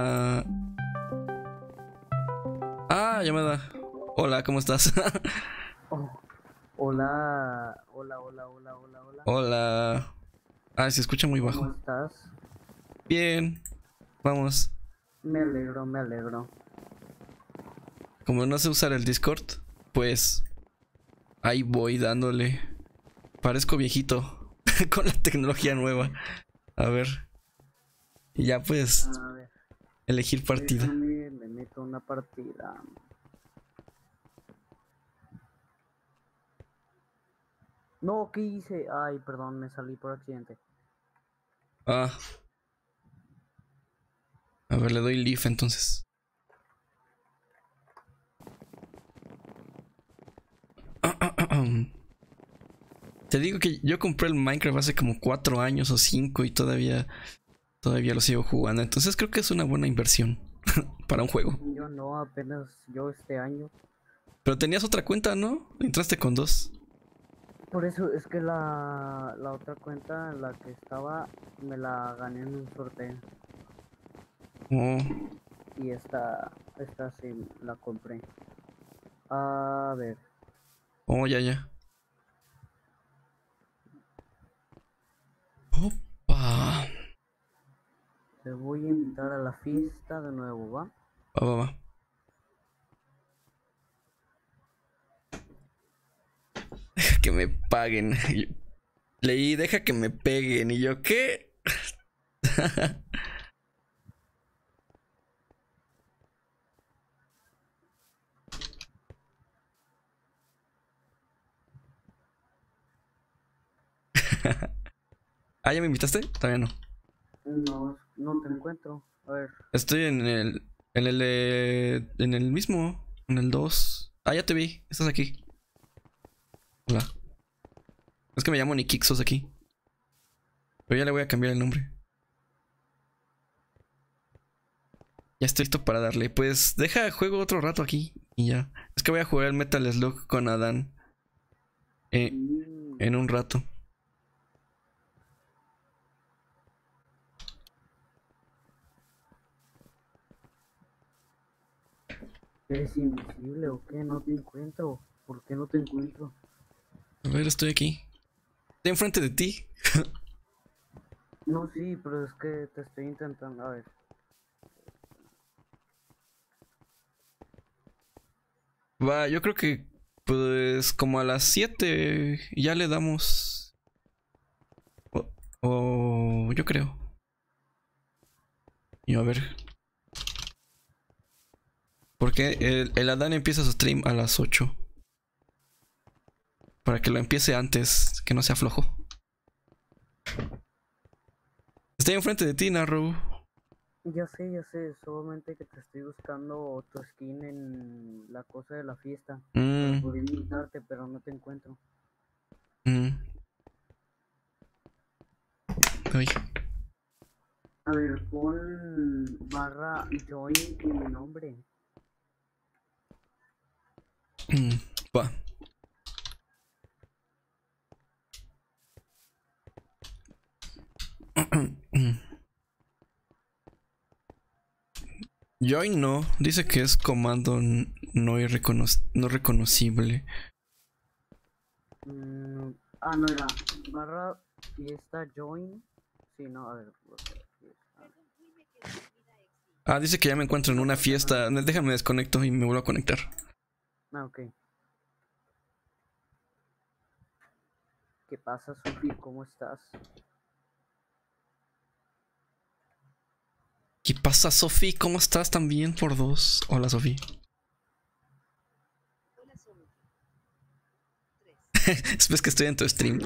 Llamada. Hola, ¿cómo estás? Oh, hola, hola, hola, hola, hola, hola. Hola. Se escucha muy bajo. ¿Cómo estás? Bien, vamos. Me alegro, me alegro. Como no sé usar el Discord, pues ahí voy dándole. Parezco viejito con la tecnología nueva. A ver. Y ya pues A ver, elegir partida. déjame, me meto una partida. No, ¿qué hice? Ay, perdón, me salí por accidente. A ver, le doy leave entonces. Te digo que yo compré el Minecraft hace como 4 años o 5 y todavía lo sigo jugando. Entonces creo que es una buena inversión para un juego. Yo no, apenas yo este año. Pero tenías otra cuenta, ¿no? Entraste con 2. Por eso es que la otra cuenta en la que estaba me la gané en un sorteo. Oh, Y esta sí la compré. A ver. ya. Opa. Te voy a invitar a la fiesta de nuevo, ¿va? Va. Deja que me paguen. Leí, deja que me peguen. ¿Y yo qué? ¿Ya me invitaste? Todavía no. No, no te encuentro. A ver, Estoy en el mismo. En el 2. Ya te vi. Estás aquí. Hola. Es que me llamo Nikixos aquí. Pero ya le voy a cambiar el nombre. Ya estoy listo para darle. Pues deja juego otro rato aquí. Y ya. Es que voy a jugar el Metal Slug con Adán. En un rato. ¿eres invisible o qué? No te encuentro. ¿Por qué no te encuentro? A ver, estoy aquí. Estoy enfrente de ti. No, sí, pero es que te estoy intentando. A ver, Va, yo creo que pues como a las 7 ya le damos. O yo creo. Y a ver. Porque el Adán empieza su stream a las 8. Para que lo empiece antes, que no sea flojo. Estoy enfrente de ti, Narrow. ya sé, solamente que te estoy buscando tu skin en la cosa de la fiesta. Para poder invitarte, pero no te encuentro. Ay. A ver, pon barra join y mi nombre. Va. Join no, dice que es comando no reconocible. No era. Barra fiesta join. Sí, no, a ver. Ah, dice que ya me encuentro en una fiesta. Déjame desconecto y me vuelvo a conectar. Ah, ok. ¿Qué pasa, Sofi? ¿Cómo estás? ¿Qué pasa, Sofi? ¿Cómo estás también por dos? Hola, Sofi. Hola, Sofi. Es que estoy en tu stream.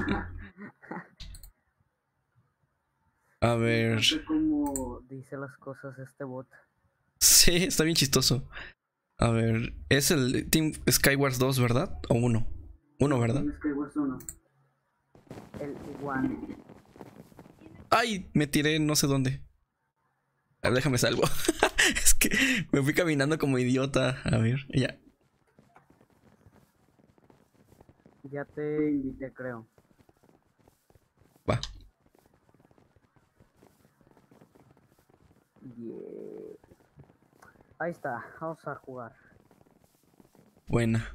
A ver. No sé cómo dice las cosas este bot. Sí, está bien chistoso. A ver, es el Team Skywars 2, ¿verdad? ¿O 1? 1, ¿verdad? Team Skywars 1. El One. ¡Ay! Me tiré no sé dónde. A ver, déjame salvo. Es que me fui caminando como idiota. A ver, ya. Ya te invité, creo. Va. Yeah. Ahí está, vamos a jugar. Buena.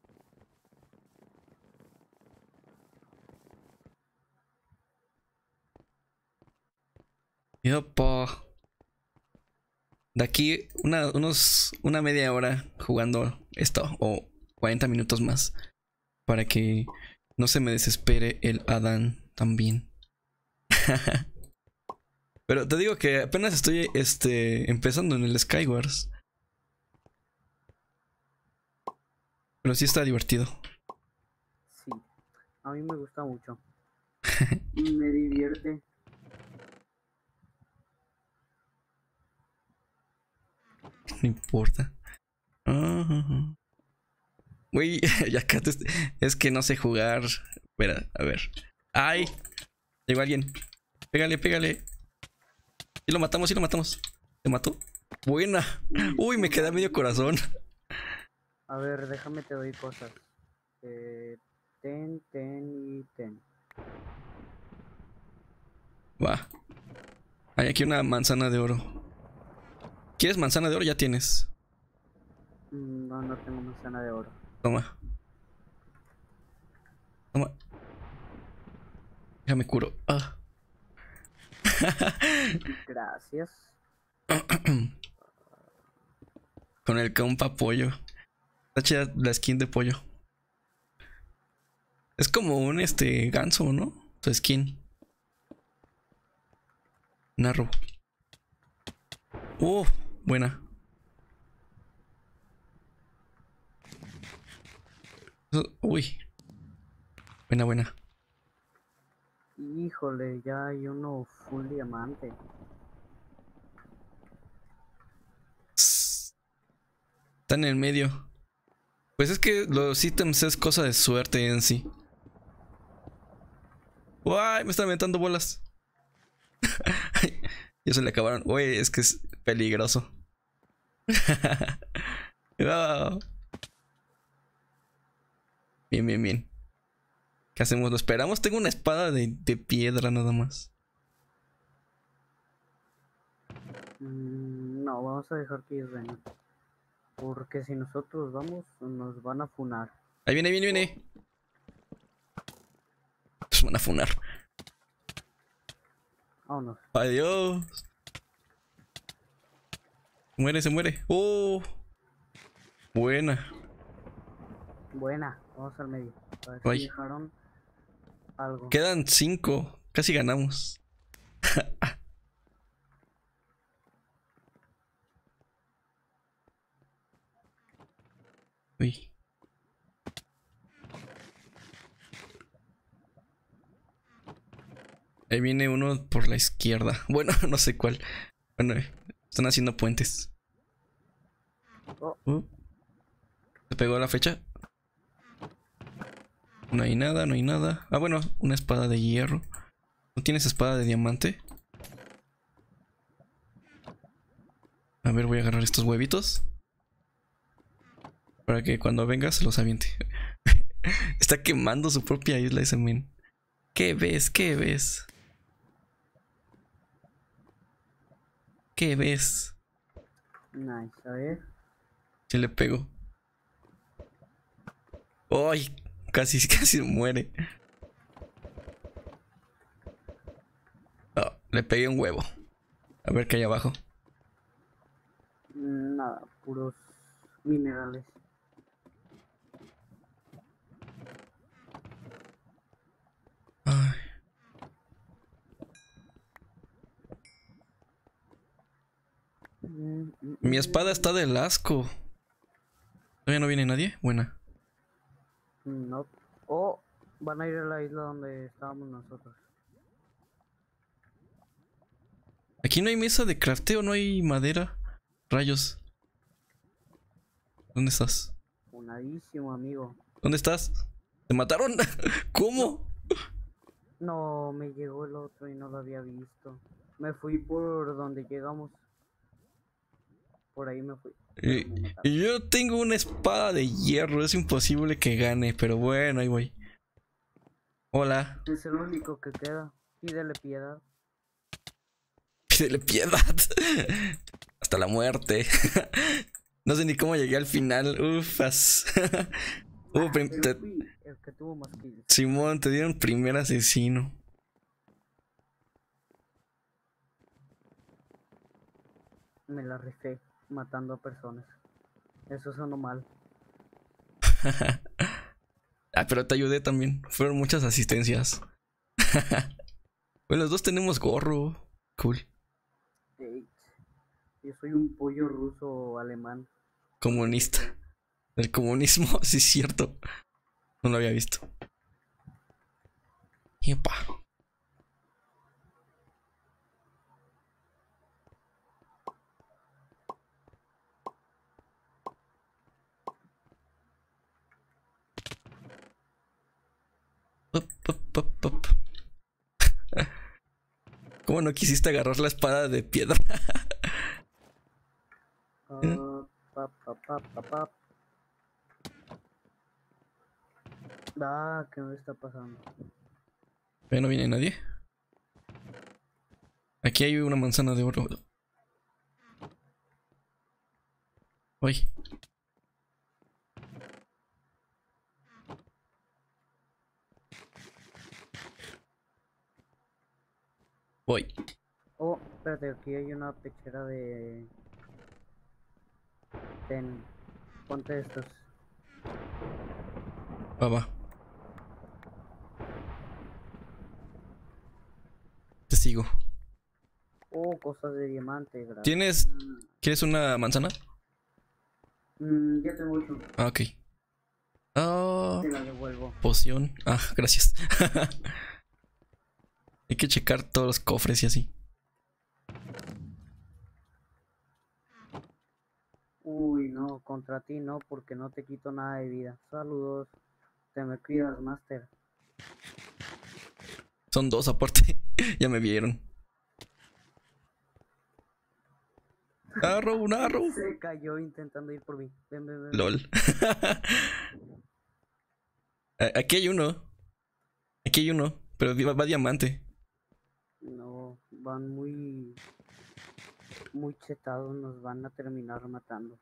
Yopa. De aquí una media hora jugando esto o 40 minutos más para que no se me desespere el Adán también. Pero te digo que apenas estoy empezando en el Skywars. Pero sí está divertido. Sí, a mí me gusta mucho. Me divierte. No importa. Güey, ya acá es que no sé jugar. Espera, a ver. ¡Ay! Llegó alguien. Pégale, pégale. Sí lo matamos, sí lo matamos. ¿Se mató? Buena. Uy, me queda medio corazón. A ver, déjame te doy cosas. Ten y ten. Va. Hay aquí una manzana de oro. ¿Quieres manzana de oro? Ya tienes. No, no tengo manzana de oro. Toma. Toma. Déjame curo. Ah. Gracias. Con el compa pollo. Está chida la skin de pollo. Es como un ganso, ¿no? Su skin. Narro. Buena. Uy. Buena, buena. Híjole, ya hay uno full diamante. Está en el medio. Pues es que los ítems es cosa de suerte en sí. ¡Uy! Me están aventando bolas. Ya se le acabaron. Uy, es que es peligroso. Oh. Bien, bien, bien. ¿Qué hacemos? ¿Lo esperamos? Tengo una espada de piedra nada más. No, vamos a dejar que ellos vengan. Porque si nosotros vamos, nos van a funar. Ahí viene, ahí viene, viene. Nos van a funar. Vámonos. Adiós. Muere, se muere. ¡Oh! Buena. Buena, vamos al medio. A ver Ay. si dejaron algo. Quedan 5. Casi ganamos. Uy. Ahí viene uno por la izquierda. Bueno, no sé cuál. Bueno, están haciendo puentes. ¿Se pegó la fecha? No hay nada, no hay nada. Ah, bueno, una espada de hierro. ¿No tienes espada de diamante? A ver, voy a agarrar estos huevitos. Para que cuando venga se los aviente. Está quemando su propia isla ese men. ¿Qué ves? ¿Qué ves? ¿Qué ves? Nice, a ver. Si le pego. ¡Ay! Casi muere. Oh, le pegué un huevo. A ver qué hay abajo. Nada, puros minerales. Ay. Mi espada está del asco. ¿Todavía no viene nadie? Buena. No. Oh, van a ir a la isla donde estábamos nosotros. Aquí no hay mesa de crafteo, no hay madera. Rayos. ¿Dónde estás? Funadísimo, amigo. ¿Dónde estás? ¿Te mataron? ¿Cómo? No, me llegó el otro y no lo había visto. Me fui por donde llegamos. Por ahí me fui. Yo tengo una espada de hierro, es imposible que gane, pero bueno, ahí voy. Hola. Es el único que queda. Pídele piedad. Pídele piedad. Hasta la muerte. No sé ni cómo llegué al final. Ufas. Pero fui el que tuvo más kills. Simón, te dieron primer asesino. Me la rifé matando a personas. Eso sonó mal. Ah, pero te ayudé también. Fueron muchas asistencias. Bueno, los dos tenemos gorro. Cool. Hey, yo soy un pollo ruso alemán. Comunista. El comunismo, sí es cierto. No lo había visto. Yepa. ¿Cómo no quisiste agarrar la espada de piedra? ¿Qué me está pasando? ¿No viene nadie? Aquí hay una manzana de oro. Voy. Voy. Oh, espérate, aquí hay una pechera de... Ten, ponte estos. Va. Te sigo. Oh, cosas de diamante, gracias. ¿Tienes... ¿Quieres una manzana? Ya tengo 8. Ah, ok. Te la devuelvo. Poción. Ah, gracias. Hay que checar todos los cofres y así. Uy, no, contra ti no, porque no te quito nada de vida. Saludos. Te me cuidas, Master. Son dos aparte. Ya me vieron. Un arrow. Se cayó intentando ir por mí. Ven. LOL. Aquí hay uno. Pero va diamante. No, van muy chetados, nos van a terminar matando.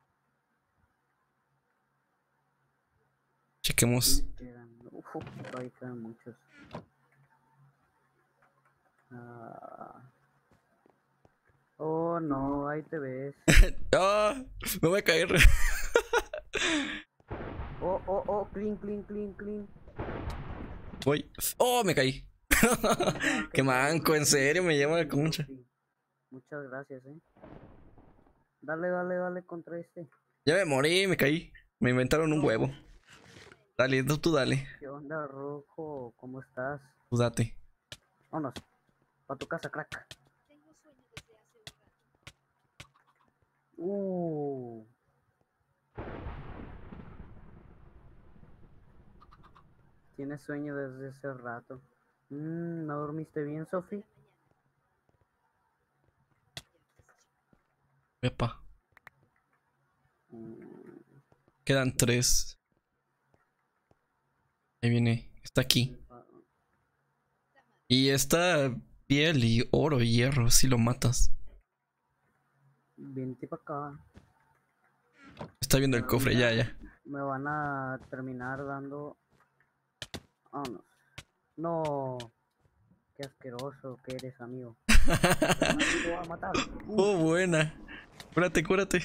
Chequemos. Ahí quedan muchos. Oh no, ahí te ves. Me voy a caer. Oh, clean. Voy. Me caí. Qué manco, en serio, me llama con mucha. Muchas gracias, Dale contra este. Ya me morí, me caí. Me inventaron un huevo. Dale, tú dale. ¿Qué onda, Rojo? ¿Cómo estás? Tú date. Vámonos. Pa' tu casa, crack. Tengo sueño desde hace un rato. Tienes sueño desde hace rato. ¿No dormiste bien, Sophie? Epa. Quedan 3. Ahí viene. Está aquí. Y está piel y oro y hierro si lo matas. Vente para acá. Está viendo el cofre, ya. Me van a terminar dando... Vámonos. No. Qué asqueroso que eres, amigo. Me voy a matar. Oh, buena. Cúrate.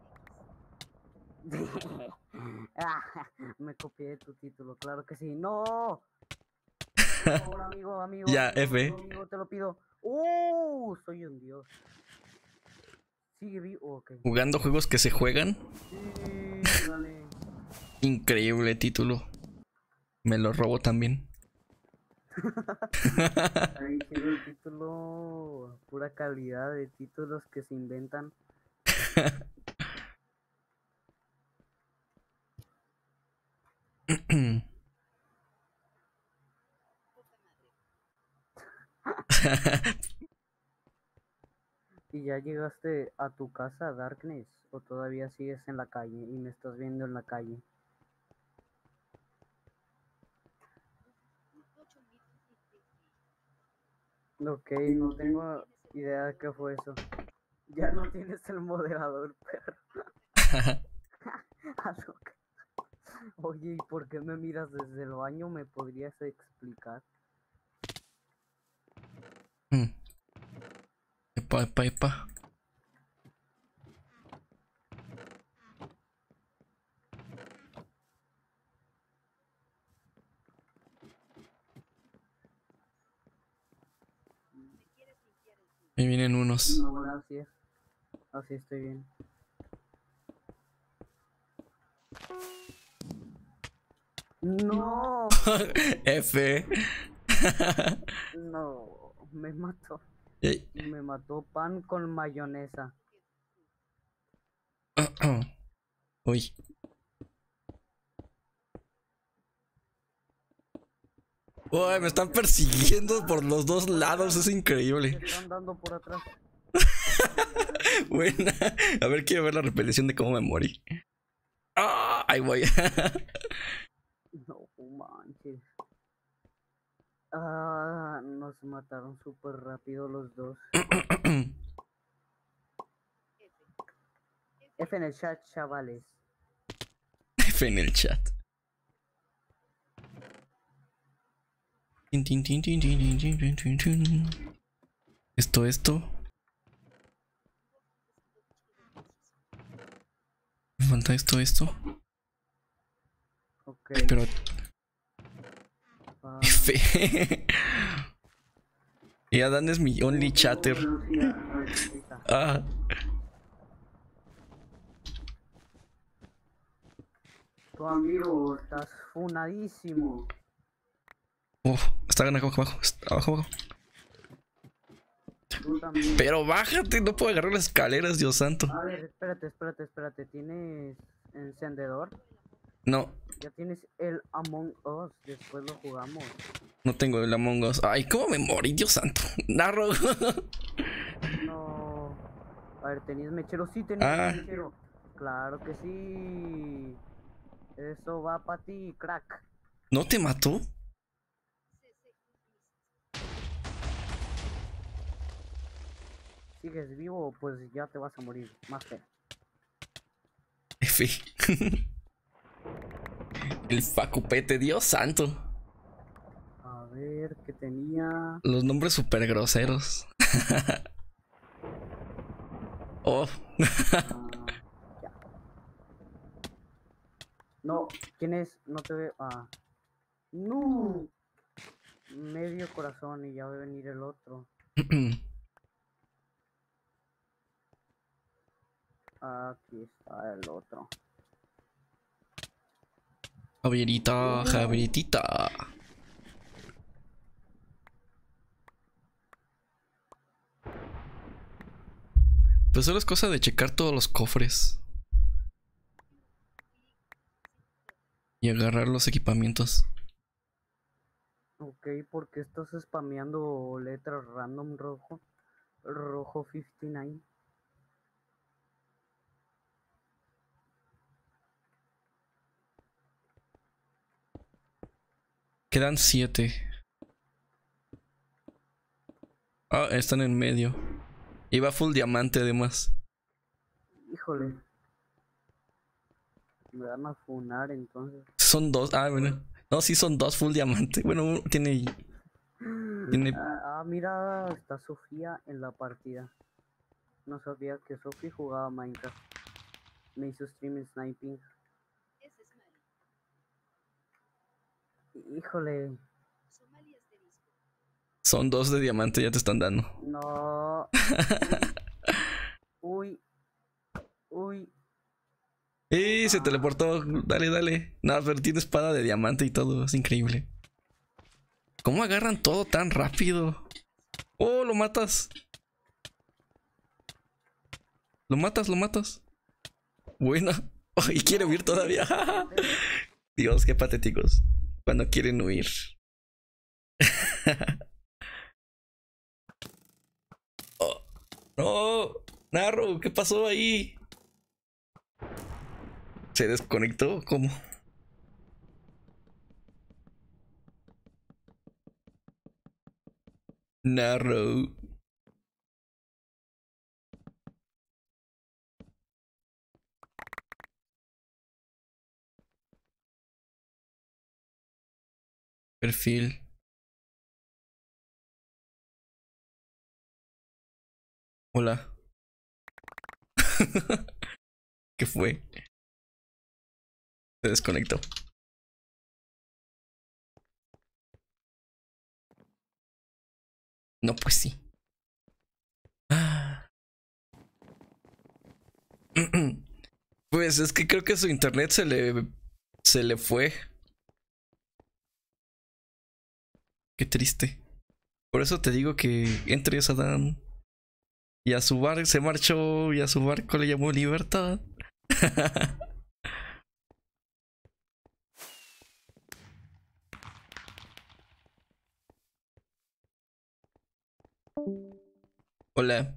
Ah, me copié de tu título, claro que sí. ¡No! Por favor, amigo. Ya, F. Amigo, te lo pido. Soy un dios. Sigue vivo, ok. Jugando juegos que se juegan. Sí, dale. Increíble título. Me lo robo también. Ahí sigue el título. Pura calidad de títulos que se inventan. ¿Y ya llegaste a tu casa, Darkness? ¿O todavía sigues en la calle y me estás viendo en la calle? Ok, no tengo idea de qué fue eso. Ya no tienes el moderador, perro. Algo que- Oye, ¿y por qué me miras desde el baño? ¿Me podrías explicar? Epa. Ahí vienen unos. No, gracias. Así estoy bien. No, F. no, me mató. Ey. Me mató pan con mayonesa. Uy. Uy, me están persiguiendo por los dos lados, es increíble. Me están dando por atrás. Buena. A ver, quiero ver la repetición de cómo me morí. ¡Ah! Ahí voy. No manches. Nos mataron súper rápido los dos. F en el chat, chavales. F en el chat. Esto. Me falta esto. Ok. Ay, pero... F. Y Adán es mi only chatter. Ah. Tu amigo, estás funadísimo. Está abajo. Abajo. Tú también. Pero bájate, no puedo agarrar las escaleras, Dios santo. A ver, espérate. ¿Tienes encendedor? No, Ya tienes el Among Us, después lo jugamos. no tengo el Among Us. Ay, ¿cómo me morí, Dios santo? Narro. No. A ver, ¿tenías mechero? Sí, tenías Ah. mechero. Claro que sí. Eso va para ti, crack. ¿No te mató? ¿Sigues vivo? Pues ya te vas a morir. Más feo. F. El facupete, Dios santo. A ver, ¿qué tenía? Los nombres súper groseros. Oh. Ya. No, ¿quién es? No te veo. No. Medio corazón y ya va a venir el otro. Aquí está el otro. Javieritita. Pues solo es cosa de checar todos los cofres. Y agarrar los equipamientos. Ok, ¿por qué estás spameando letras random rojo? Rojo 59. Quedan 7. Ah, están en medio. Iba full diamante además. Híjole. Me van a funar entonces. Son dos. Ah, bueno. No, sí son dos full diamante. Bueno, uno tiene. Mira, está Sofía en la partida. No sabía que Sofía jugaba Minecraft. Me hizo stream en sniping. Ese es Mali. Híjole. Somalia asterisco. Son dos de diamante, ya te están dando. No. Uy. Uy. ¡Y se teleportó! Dale, dale. No, pero tiene espada de diamante y todo. Es increíble. ¿Cómo agarran todo tan rápido? ¡Oh, lo matas! Lo matas, lo matas. Buena. Oh, y quiere huir todavía. Dios, qué patéticos. Cuando quieren huir. Oh, no. Narro, ¿qué pasó ahí? ¿Se desconectó? ¿Cómo? Narro. Perfil. Hola. ¿Qué fue? Se desconectó. No, pues sí. Ah. Pues es que creo que su internet se le fue. Qué triste. Por eso te digo que entres a Dan. Y a su bar se marchó y a su barco le llamó Libertad. Hola.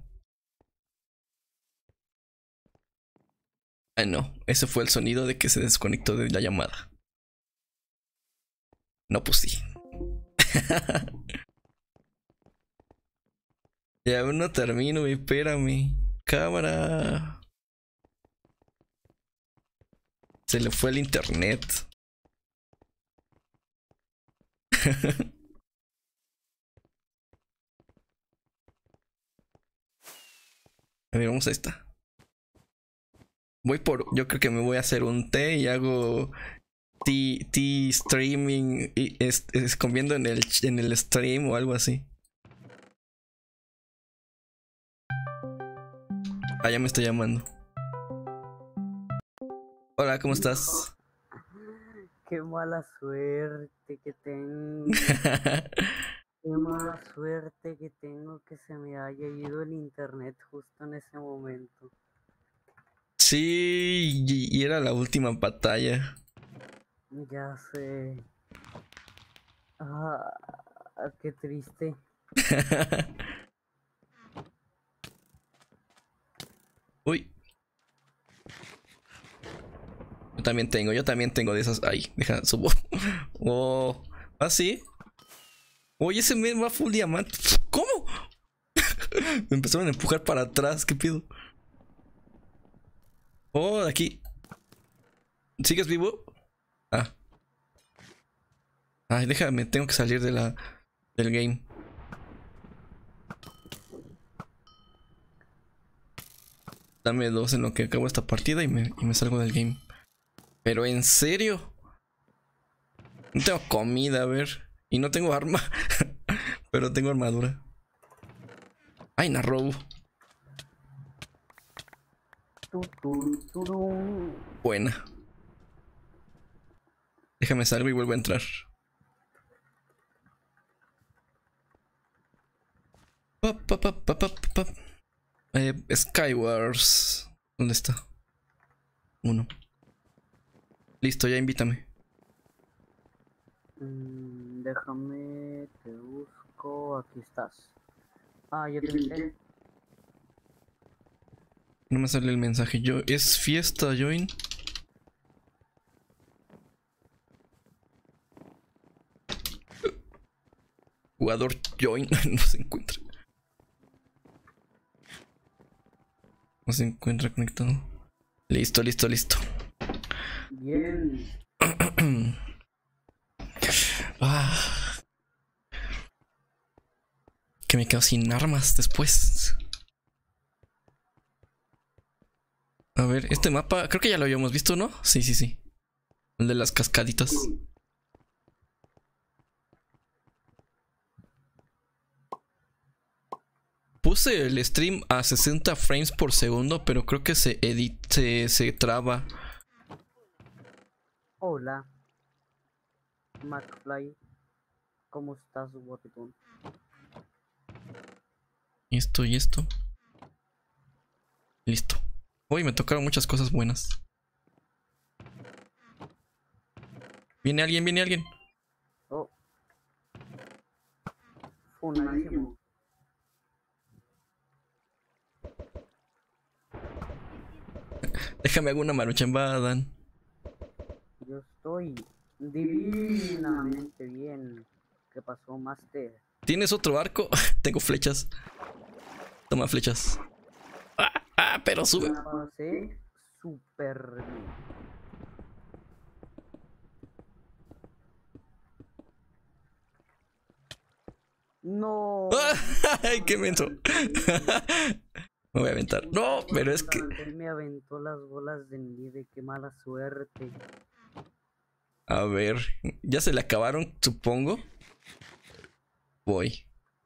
Ah, no. Ese fue el sonido de que se desconectó de la llamada. No, pues sí. Ya aún no termino, espérame. Cámara. Se le fue el internet. A ver, vamos a esta. Yo creo que me voy a hacer un té y hago tea streaming y comiendo en el stream o algo así. Ah, ya me estoy llamando. Hola, ¿cómo estás? Qué mala suerte que tengo. Qué mala suerte que tengo que se me haya ido el internet justo en ese momento. Sí, y era la última batalla. Ya sé. Ah, qué triste. Uy. Yo también tengo de esas. Ay, deja, subo. Oh. ¿Ah, sí? Oye, ese me va full diamante. ¿Cómo? Me empezaron a empujar para atrás, ¿qué pido? Oh, de aquí. ¿Sigues vivo? Ah. Ay, déjame, tengo que salir del game. Dame dos en lo que acabo esta partida y me salgo del game. Pero en serio. No tengo comida, a ver. Y no tengo arma. Pero tengo armadura. Ay, Narrow. Buena. Déjame salgo y vuelvo a entrar. Skywars. ¿Dónde está? Uno. Listo, ya invítame. Déjame, te busco. Aquí estás. Ah, ya te invité. No me sale el mensaje. Es fiesta, join. Jugador join. No se encuentra. No se encuentra conectado. Listo, listo, listo. Bien. Ah, que me quedo sin armas después. A ver, este mapa, creo que ya lo habíamos visto, ¿no? Sí, sí, sí. El de las cascaditas. Puse el stream a 60 frames por segundo, pero creo que se traba. Hola, McFly. ¿Cómo estás, guapetón? Y esto y esto. Listo. Uy, me tocaron muchas cosas buenas. Viene alguien, viene alguien. Oh. Funadísimo. Déjame hago una maruchamba, Dan. Yo estoy divinamente bien. ¿Qué pasó, Master? ¿Tienes otro arco? Tengo flechas. Toma flechas. Pero sube. La pasé súper bien. No. ¡Ay, qué menso! Me voy a aventar. No, pero es que... Él me aventó las bolas de nieve. Qué mala suerte. A ver, ya se le acabaron, supongo. Voy.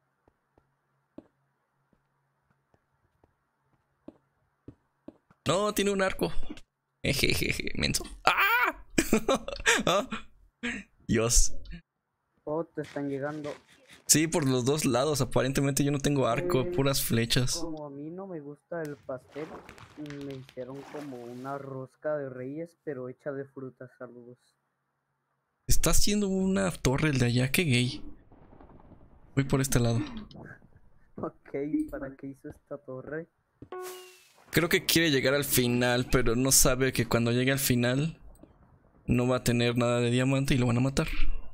No, tiene un arco. Jejeje, menso. ¡Ah! ¡Ah! Dios. Oh, te están llegando. Sí, por los dos lados. Aparentemente yo no tengo arco, puras flechas. Como a mí no me gusta el pastel, me hicieron como una rosca de reyes, pero hecha de frutas. Saludos. Está haciendo una torre el de allá, qué gay. Voy por este lado. Ok, ¿para qué hizo esta torre? Creo que quiere llegar al final, pero no sabe que cuando llegue al final no va a tener nada de diamante y lo van a matar.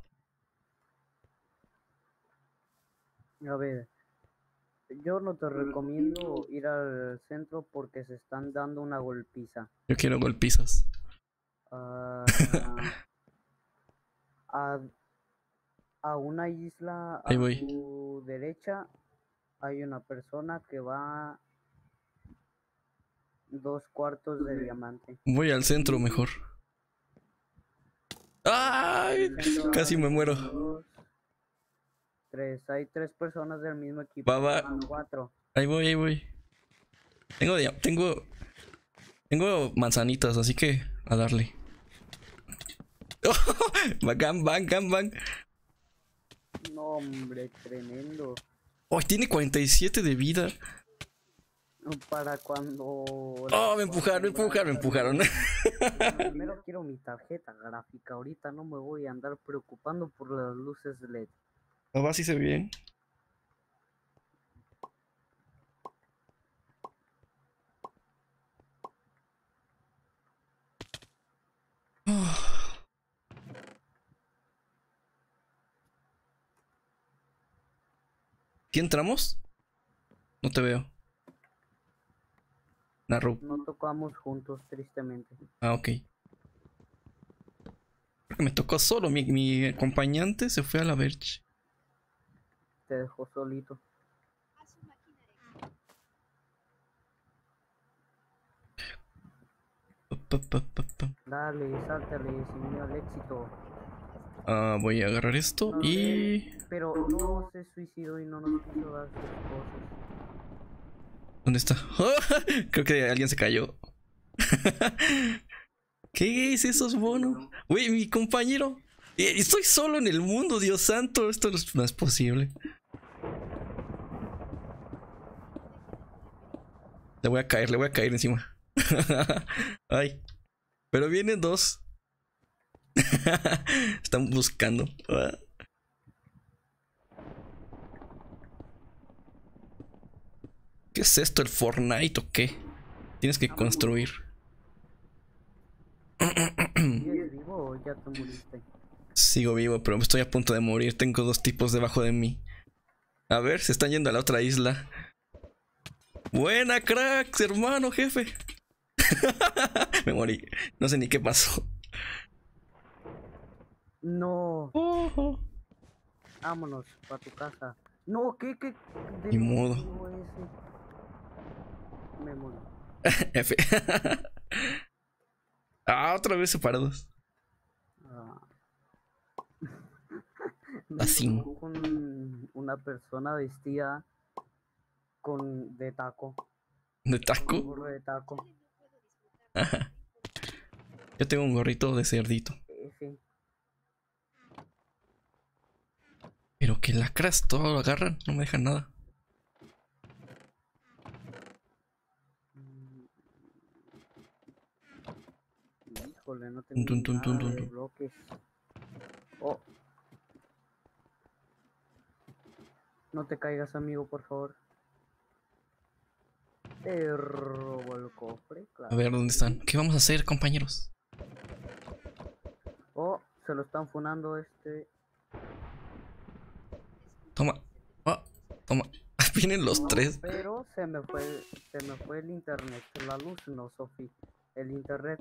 A ver, yo no te recomiendo ir al centro porque se están dando una golpiza. Yo quiero golpizas. Ah, a una isla Ahí a voy. tu derecha hay una persona que va 2/4 de diamante. Voy al centro mejor. ¡Ay! Casi me muero. 2, 3, hay 3 personas del mismo equipo. Va. 4. Ahí voy, ahí voy. Tengo manzanitas, así que a darle. Bang, bang, bang, bang. No, hombre, tremendo. Oh, tiene 47 de vida. Para cuando... Oh, me empujaron. Primero quiero mi tarjeta gráfica. Ahorita no me voy a andar preocupando por las luces LED. A ver si se ve bien. ¿Sí entramos? No te veo. Narro. No tocamos juntos, tristemente. Ah, ok. Creo que me tocó solo. Mi acompañante se fue a la verge. Te dejó solito. A su máquina eléctrica. Dale, sáltale, sin miedo al éxito. Voy a agarrar esto No, y... Pero no se suicidó y no nos quiso dar sus cosas. ¿Dónde está? Creo que alguien se cayó. ¿Qué es esos bonos? Uy, mi compañero. Estoy solo en el mundo, Dios santo. Esto no es posible. Le voy a caer encima. Ay. Pero vienen dos. Están buscando. ¿Qué es esto? ¿El Fortnite o qué? Tienes que construir. ¿Sigues vivo o ya te moriste? Sigo vivo, pero estoy a punto de morir. Tengo dos tipos debajo de mí. A ver, se están yendo a la otra isla. Buena, cracks, hermano, jefe. Me morí. No sé ni qué pasó. No, Ojo. vámonos para tu casa. No, ¿qué? De Ni nuevo modo. ese. Me morí. F. Ah, otra vez separados. Ah. Me Así. tocó con una persona vestida de taco, ¿De un taco? gorro de taco. Ajá. Yo tengo un gorrito de cerdito. F. Pero que lacras todo lo agarran, no me dejan nada. Híjole, no tengo Tun, tun, tun, nada tun, de tun. bloques. Oh, no te caigas, amigo, por favor. Te robo el cofre, A claro. ver, ¿dónde están? ¿Qué vamos a hacer, compañeros? Oh, se lo están funando este. Toma. Ah, toma. Vienen los No, tres. pero se me fue el internet, la luz no, Sofi. El internet,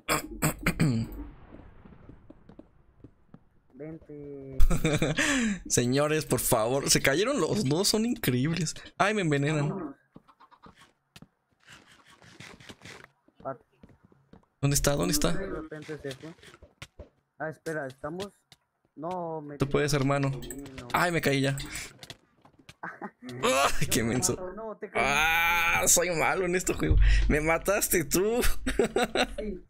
vente. Señores, por favor. Se cayeron los dos, son increíbles. Ay, me envenenan. Vámonos. Ah, ¿Dónde está? ¿Dónde está? de repente se fue. Ah, espera, estamos. No, me Tú puedes, hermano. no. Ay, me caí ya. Ay, qué menso. No, te caí. Ah, soy malo en este juego. Me mataste tú. Sí.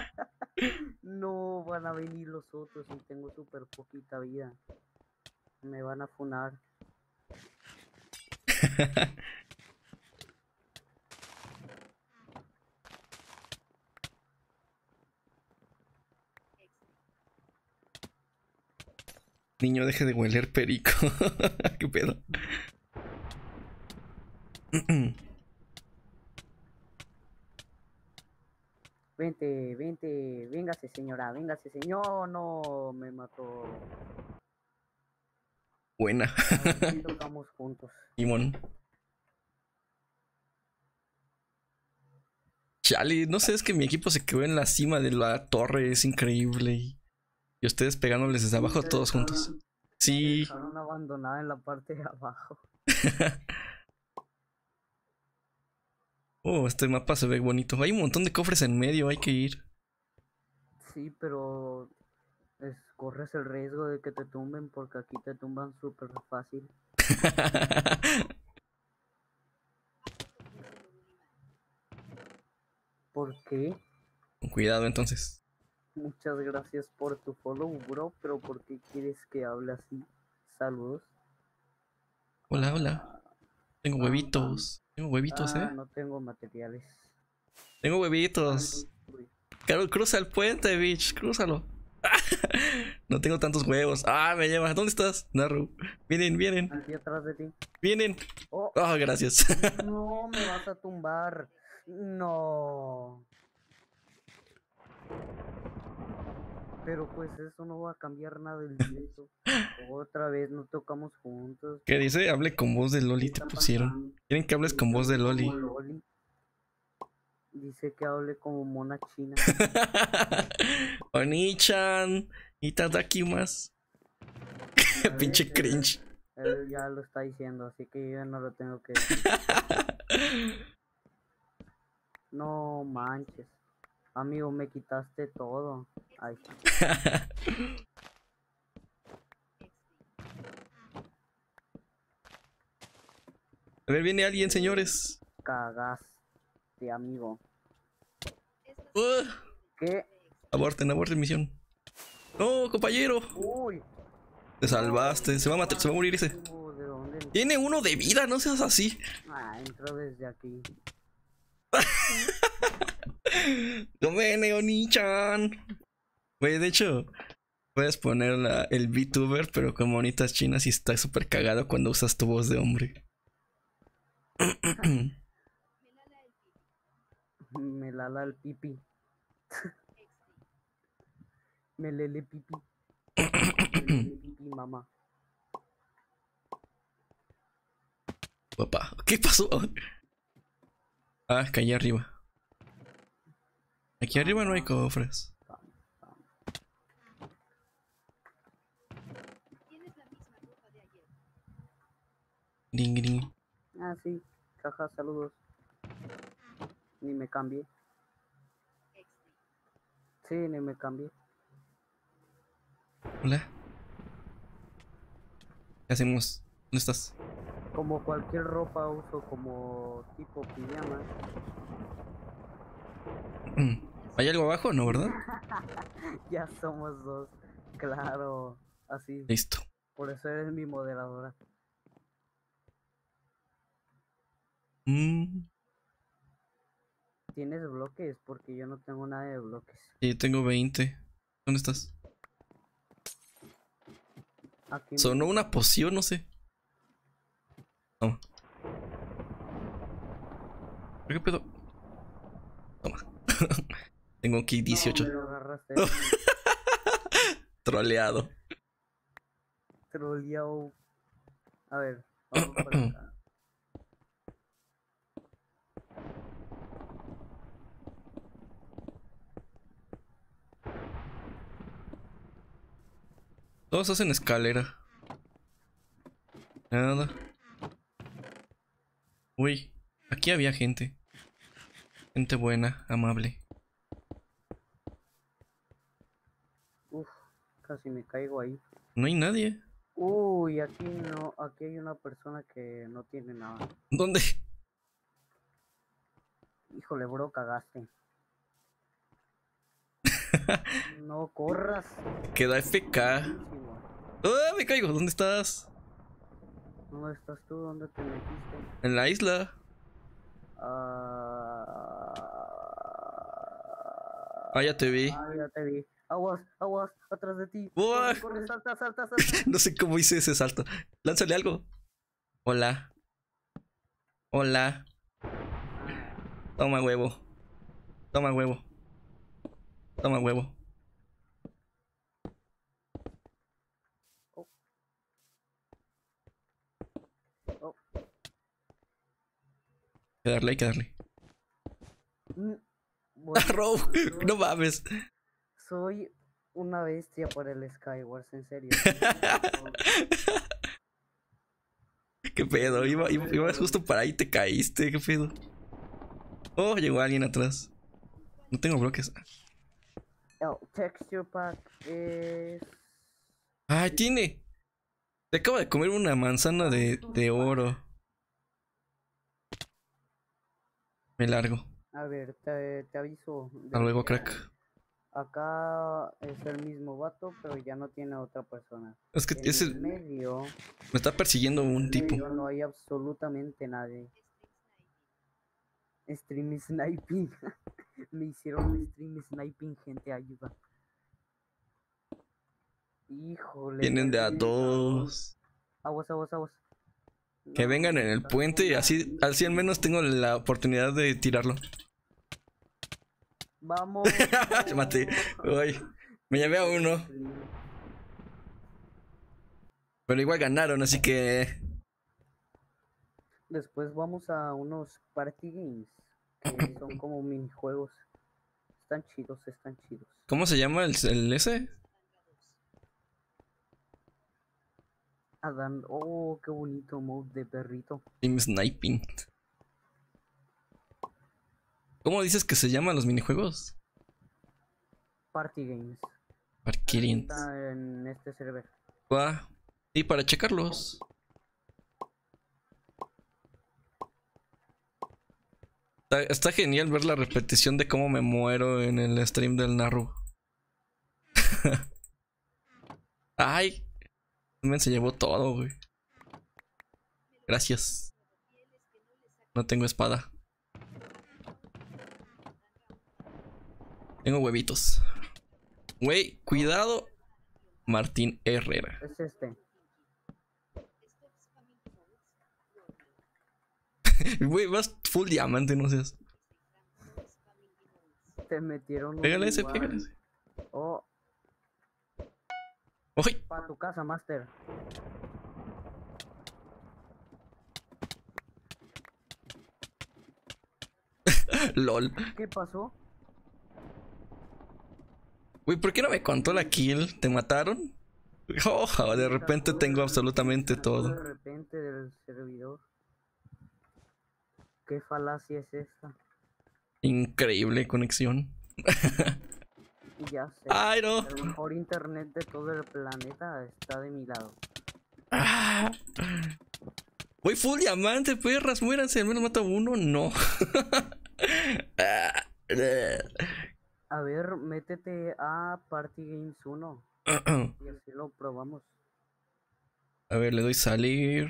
No van a venir los otros y tengo súper poquita vida. Me van a funar. Niño, deje de hueler perico. ¿Qué pedo? Vente, véngase señora, véngase señor. No, me mató. Buena. A ver si tocamos juntos. Simón. Chale, no sé, es que mi equipo se quedó en la cima de la torre, es increíble. Y ustedes pegándoles desde abajo Ustedes todos juntos. Me Sí. dejaron abandonada en la parte de abajo. Oh, este mapa se ve bonito. Hay un montón de cofres en medio, hay que ir. Sí, pero corres el riesgo de que te tumben porque aquí te tumban súper fácil. ¿Por qué? Con cuidado entonces. Muchas gracias por tu follow, bro, pero ¿por qué quieres que hable así? Saludos. Hola, hola. Tengo huevitos. Tengo huevitos, No tengo materiales. Tengo huevitos. Uy, Claro, cruza el puente, bitch. Crúzalo. No tengo tantos huevos. Ah, me lleva. ¿Dónde estás, Naru? Vienen, vienen, aquí atrás de ti. vienen. Oh, Oh, gracias. no, me vas a tumbar. No. Pero pues eso no va a cambiar nada del directo. Otra vez no tocamos juntos. ¿Qué dice? Hable con voz de Loli, te pusieron. Quieren que hables con voz de Loli. Como Loli. Dice que hable como mona china. Oni-chan. Itadakimasu. Pinche cringe. Él ya lo está diciendo, así que yo no lo tengo que decir. No manches. Amigo, me quitaste todo. Ay, A ver, viene alguien, señores. cagaste, amigo. Uh, ¿Qué? aborten misión. No, compañero. Uy. Te salvaste. Se va a matar, se va a morir ese. ¿De dónde? Tiene uno de vida, no seas así. Entro desde aquí. Domene, Oni-chan. Güey, de hecho, puedes poner el VTuber, pero con monitas chinas y está súper cagado cuando usas tu voz de hombre. Me lala el pipi. Me lele pipi. Me lele pipi, mamá. Papá, ¿qué pasó? Ah, caí arriba. Aquí arriba no hay cofres. Tienes la misma ropa de ayer. Gring, gring. Ah, sí. Caja, saludos. Ni me cambié. Extra. Sí, ni me cambié. Hola. ¿Qué hacemos? ¿Dónde estás? Como cualquier ropa uso como tipo pijama. ¿Hay algo abajo? No, ¿verdad? Ya somos dos. Claro. Así. Listo. Por eso eres mi moderadora. Mm, ¿Tienes bloques? Porque yo no tengo nada de bloques. sí, tengo 20. ¿Dónde estás? Aquí Sonó mismo. una poción, no sé. Toma. ¿Pero qué pedo? Toma. Tengo aquí 18. No, me lo agarraste. Troleado. Troleado. A ver, vamos por acá. Todos hacen escalera. Nada. Uy, aquí había gente. Gente buena, amable. Uf, casi me caigo ahí. No hay nadie. Uy, aquí no, aquí hay una persona que no tiene nada. ¿Dónde? Híjole, bro, cagaste. No corras. Queda FK. Buenísimo. ¡Ah, me caigo! ¿Dónde estás? ¿Dónde estás tú? ¿Dónde te metiste? En la isla. Ah, ya te vi. Ya te vi. Aguas, aguas, atrás de ti. Buah. Corre, corre, salta, salta, salta. No sé cómo hice ese salto. Lánzale algo. Hola. Hola. Toma huevo. Toma huevo. Toma huevo. Oh. Oh. Hay que darle, hay que darle. Bueno, Row, no mames. soy una bestia por el Skywars, en serio. ¿Qué pedo? Ibas justo para ahí y te caíste. ¿Qué pedo? Oh, llegó alguien atrás. No tengo bloques. El texture pack es... ¡Ay, tiene! Te acabo de comer una manzana de oro. Me largo. A ver, te aviso. Hasta luego, crack. Acá es el mismo vato, pero ya no tiene otra persona. Es que En ese el medio, me está persiguiendo un tipo. no hay absolutamente nadie. Stream sniping. Me hicieron stream sniping, gente, ayuda. Híjole. Vienen de a perdí. dos. Aguas, aguas, aguas. Que No, vengan en el está puente y una- así al menos tengo la oportunidad de tirarlo. Vamos. Te maté. Uy, me llevé a uno. Pero igual ganaron, así que... Después vamos a unos party games, que son como minijuegos. Están chidos, están chidos. ¿Cómo se llama el ese? Adán, oh, qué bonito mode de perrito. Team Sniping. ¿Cómo dices que se llaman los minijuegos? Party games. Parkirians. Está en este server. Va. Sí, para checarlos. Está genial ver la repetición de cómo me muero en el stream del Naru. Ay. Se llevó todo, güey. Gracias. No tengo espada. Tengo huevitos. Güey, cuidado. Martín Herrera. Es este. Güey, vas full diamante, no seas. Te metieron un Pégale ese, igual. pégale ese. Oh, ¡Uy! para tu casa, Master. LOL. ¿Qué pasó? Uy, ¿por qué no me contó la kill? ¿Te mataron? Oh, de repente tengo absolutamente Sacó todo. de repente del servidor. ¿Qué falacia es esta? Increíble conexión. Ya sé. Ay, no. El mejor internet de todo el planeta está de mi lado. Ah. Voy full diamante, perras, muéranse. Al menos mata uno. No. A ver, métete a Party Games 1 y así lo probamos. A ver, le doy salir.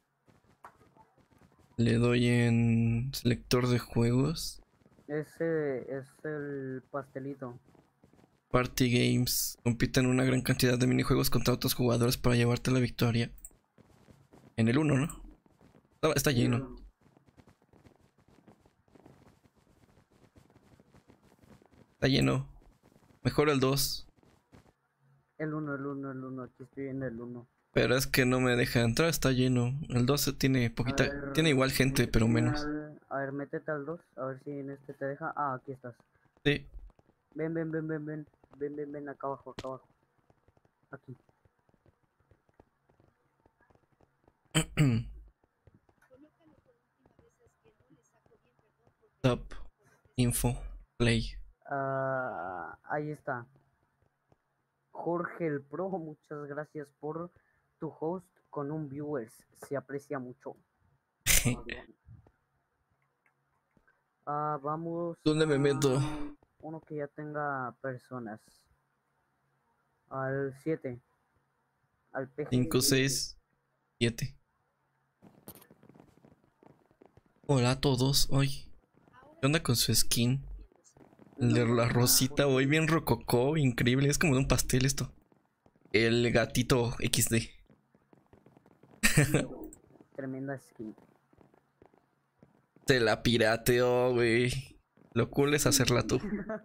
Le doy en selector de juegos. Ese es el pastelito. Party Games. Compiten una gran cantidad de minijuegos contra otros jugadores para llevarte la victoria. En el 1, ¿no? Está lleno. Está lleno. Mejor el 2. El 1, el 1, el 1. Aquí estoy en el 1. Pero es que no me deja entrar, está lleno. El 2 tiene poquita. ver, Tiene igual gente, pero menos. A ver, métete al 2. A ver si en este te deja. Ah, aquí estás. Sí. Ven, ven, ven, ven, ven. Ven, ven, ven. Acá abajo, acá abajo. Aquí. Colócalo por última vez, es que no le saco bien, perdón por Top. Info. Play. Ahí está. Jorge el Pro, muchas gracias por tu host con un viewers. Se aprecia mucho. Vamos. ¿Dónde me meto? Uno que ya tenga personas. Al 7. Al PG. 5, 6, 7. Hola a todos. Ay. ¿Qué onda con su skin? El de la rosita, hoy bien rococó, increíble. Es como de un pastel esto. El gatito XD. Tremenda skin. Se la pirateó, güey. Lo cool es hacerla tú.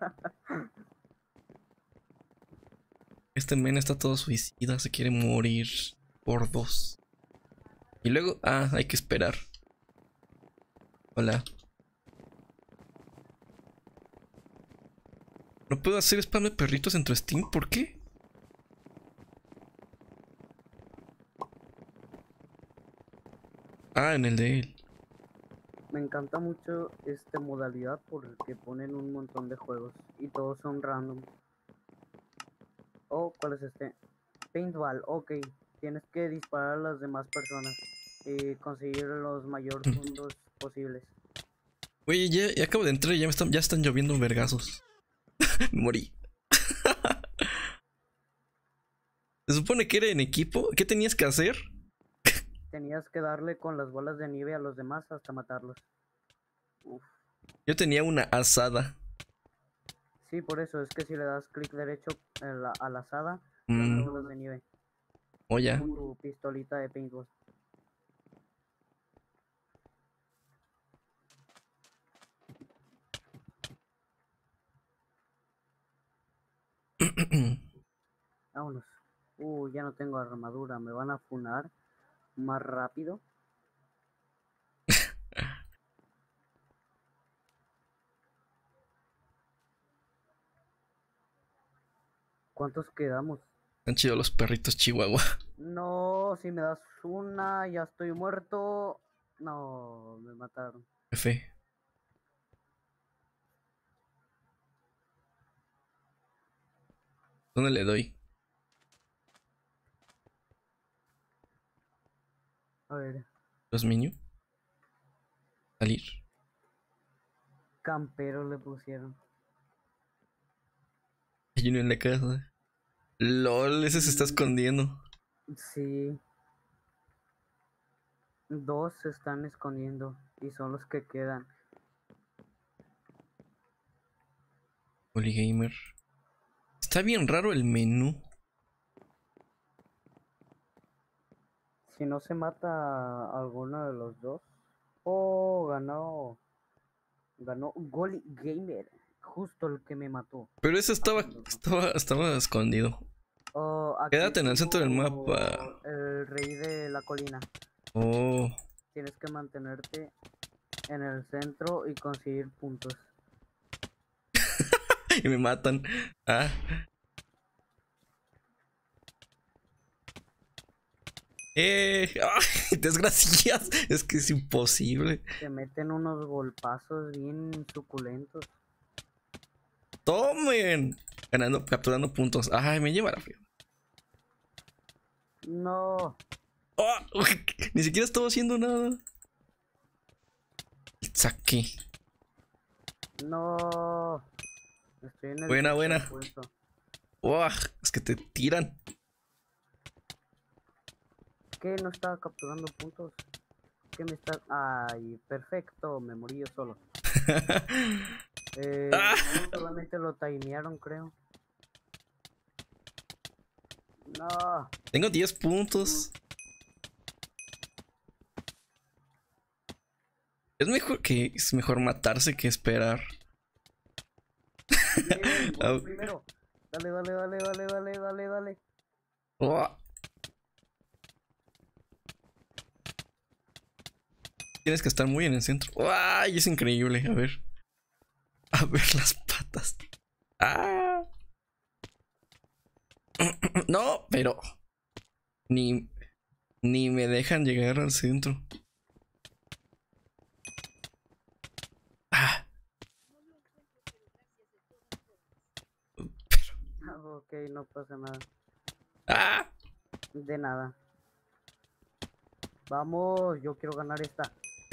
Este men está todo suicida, se quiere morir por 2. Y luego, hay que esperar. Hola. No puedo hacer spam de perritos en tu Steam, ¿por qué? En el de él. Me encanta mucho esta modalidad porque ponen un montón de juegos y todos son random. Oh, ¿cuál es este? Paintball, ok. Tienes que disparar a las demás personas y conseguir los mayores puntos posibles. Oye, ya acabo de entrar y ya están lloviendo vergazos. Me morí. Se supone que era en equipo. ¿Qué tenías que hacer? Tenías que darle con las bolas de nieve a los demás hasta matarlos. Uf. Yo tenía una asada. Sí, por eso es que si le das clic derecho a la asada, Mm. las bolas de nieve. Oh, ya. Con tu pistolita de paintball. Vámonos. Ya no tengo armadura. Me van a funar más rápido. ¿Cuántos quedamos? Han chido los perritos chihuahua. No, si me das una, ya estoy muerto. No, me mataron. F. ¿Dónde le doy? A ver, ¿Los menú? Salir. campero le pusieron. Hay uno en la casa. LOL, ese se está escondiendo. Sí. 2 se están escondiendo y son los que quedan. Polygamer. Está bien raro el menú. Si no se mata a alguno de los dos. Oh, ganó. Ganó Goli Gamer. Justo el que me mató. Pero ese estaba escondido. Oh, aquí Quédate en el centro del estuvo mapa. El rey de la colina. Oh. Tienes que mantenerte en el centro y conseguir puntos. Y me matan. Ah. Ay, desgracias. Es que es imposible. Se meten unos golpazos bien suculentos. Tomen. Ganando, capturando puntos. Ay, me lleva la fría. No. Oh, ni siquiera estaba haciendo nada. Saqué. No. Estoy en el Buena, tercer buena. puesto. Oh, es que te tiran. ¿Qué? No estaba capturando puntos. ¿Qué me está...? Ay, perfecto. Me morí yo solo. Ah. No, solamente lo timearon, creo. No. Tengo 10 puntos. Es mejor matarse que esperar. Bien, voy Ah. primero. Dale, dale, dale, dale, dale, dale, dale. Oh. Tienes que estar muy en el centro. ¡Ay! Es increíble. A ver. A ver las patas. ¡Ah! No, pero. Ni me dejan llegar al centro. Ah. Ok, no pasa nada. Ah. De nada. Vamos, yo quiero ganar esta.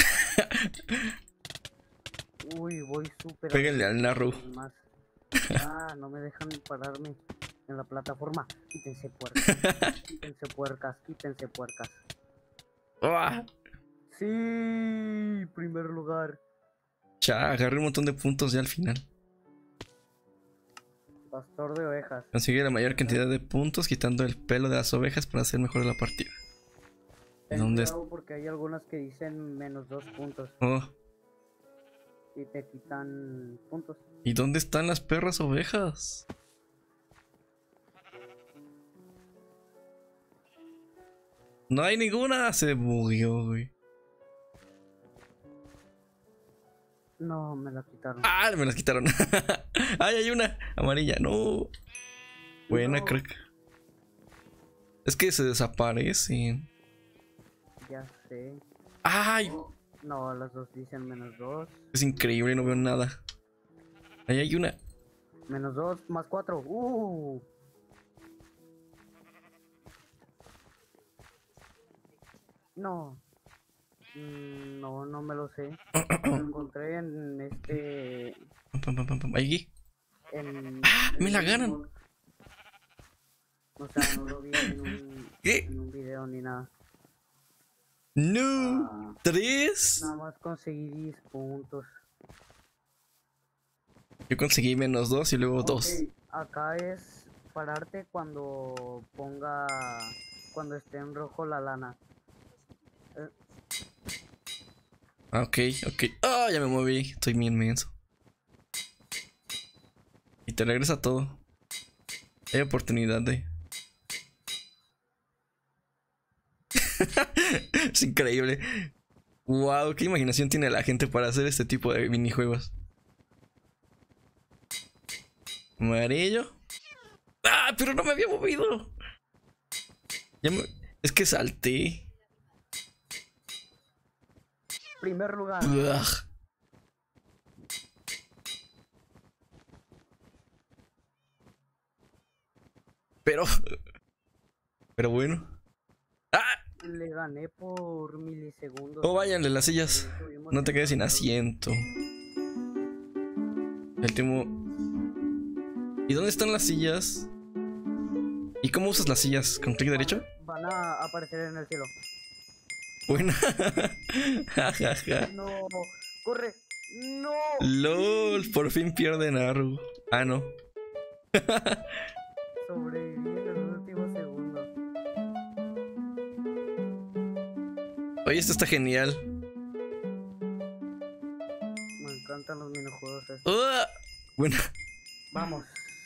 Uy, voy súper. Pégale al Narrow. Más. Ah, no me dejan pararme en la plataforma. Quítense puercas. Quítense puercas, quítense puercas. Ah. Sí, primer lugar. Ya, agarré un montón de puntos ya al final. Pastor de ovejas. Conseguí la mayor cantidad de puntos quitando el pelo de las ovejas para hacer mejor la partida. Ten ¿Dónde cuidado porque hay algunas que dicen menos 2 puntos Oh, y te quitan puntos. ¿y dónde están las perras ovejas? No hay ninguna. Se bugueó, güey. No, me la quitaron. Ah, me las quitaron. Ay, hay una amarilla. No. Buena, No. crack. Es que se desaparecen. Ya sé. Ay, No, las dos dicen menos 2. es increíble, no veo nada. Ahí hay una. Menos 2 más 4. No. No, no me lo sé. Lo encontré en este. Pam, pam, pam, pam. Ahí. En, ¡Ah! ¡Me en la un ganan! mod. O sea, no lo vi ¿Qué? en un video ni nada. No. Ah, 3. nada más conseguí 10 puntos. Yo conseguí menos 2 y luego 2. Ok, acá es pararte cuando ponga. Cuando esté en rojo la lana. Ah, ok, ok. Ah, ya me moví. Estoy bien menso. Y te regresa todo. Hay oportunidad de. Es increíble. Wow, qué imaginación tiene la gente para hacer este tipo de minijuegos. Amarillo. Ah, pero no me había movido. Es que salté. Primer lugar. Ugh. Pero bueno. ¡Ah! Le gané por milisegundos. Oh, váyanle las sillas. Estuvimos No te quedes sin empatados. asiento. El timo. ¿Y dónde están las sillas? ¿Y cómo usas las sillas? ¿Con clic derecho? Van a aparecer en el cielo. Buena. Ja, ja, ja. No, corre. No. LOL, por fin pierde Naru. Ah, no. Sobreviví en los últimos segundos. Oye, esto está genial. Me encantan los minijuegos estos. ¡Ah! Bueno, Vamos.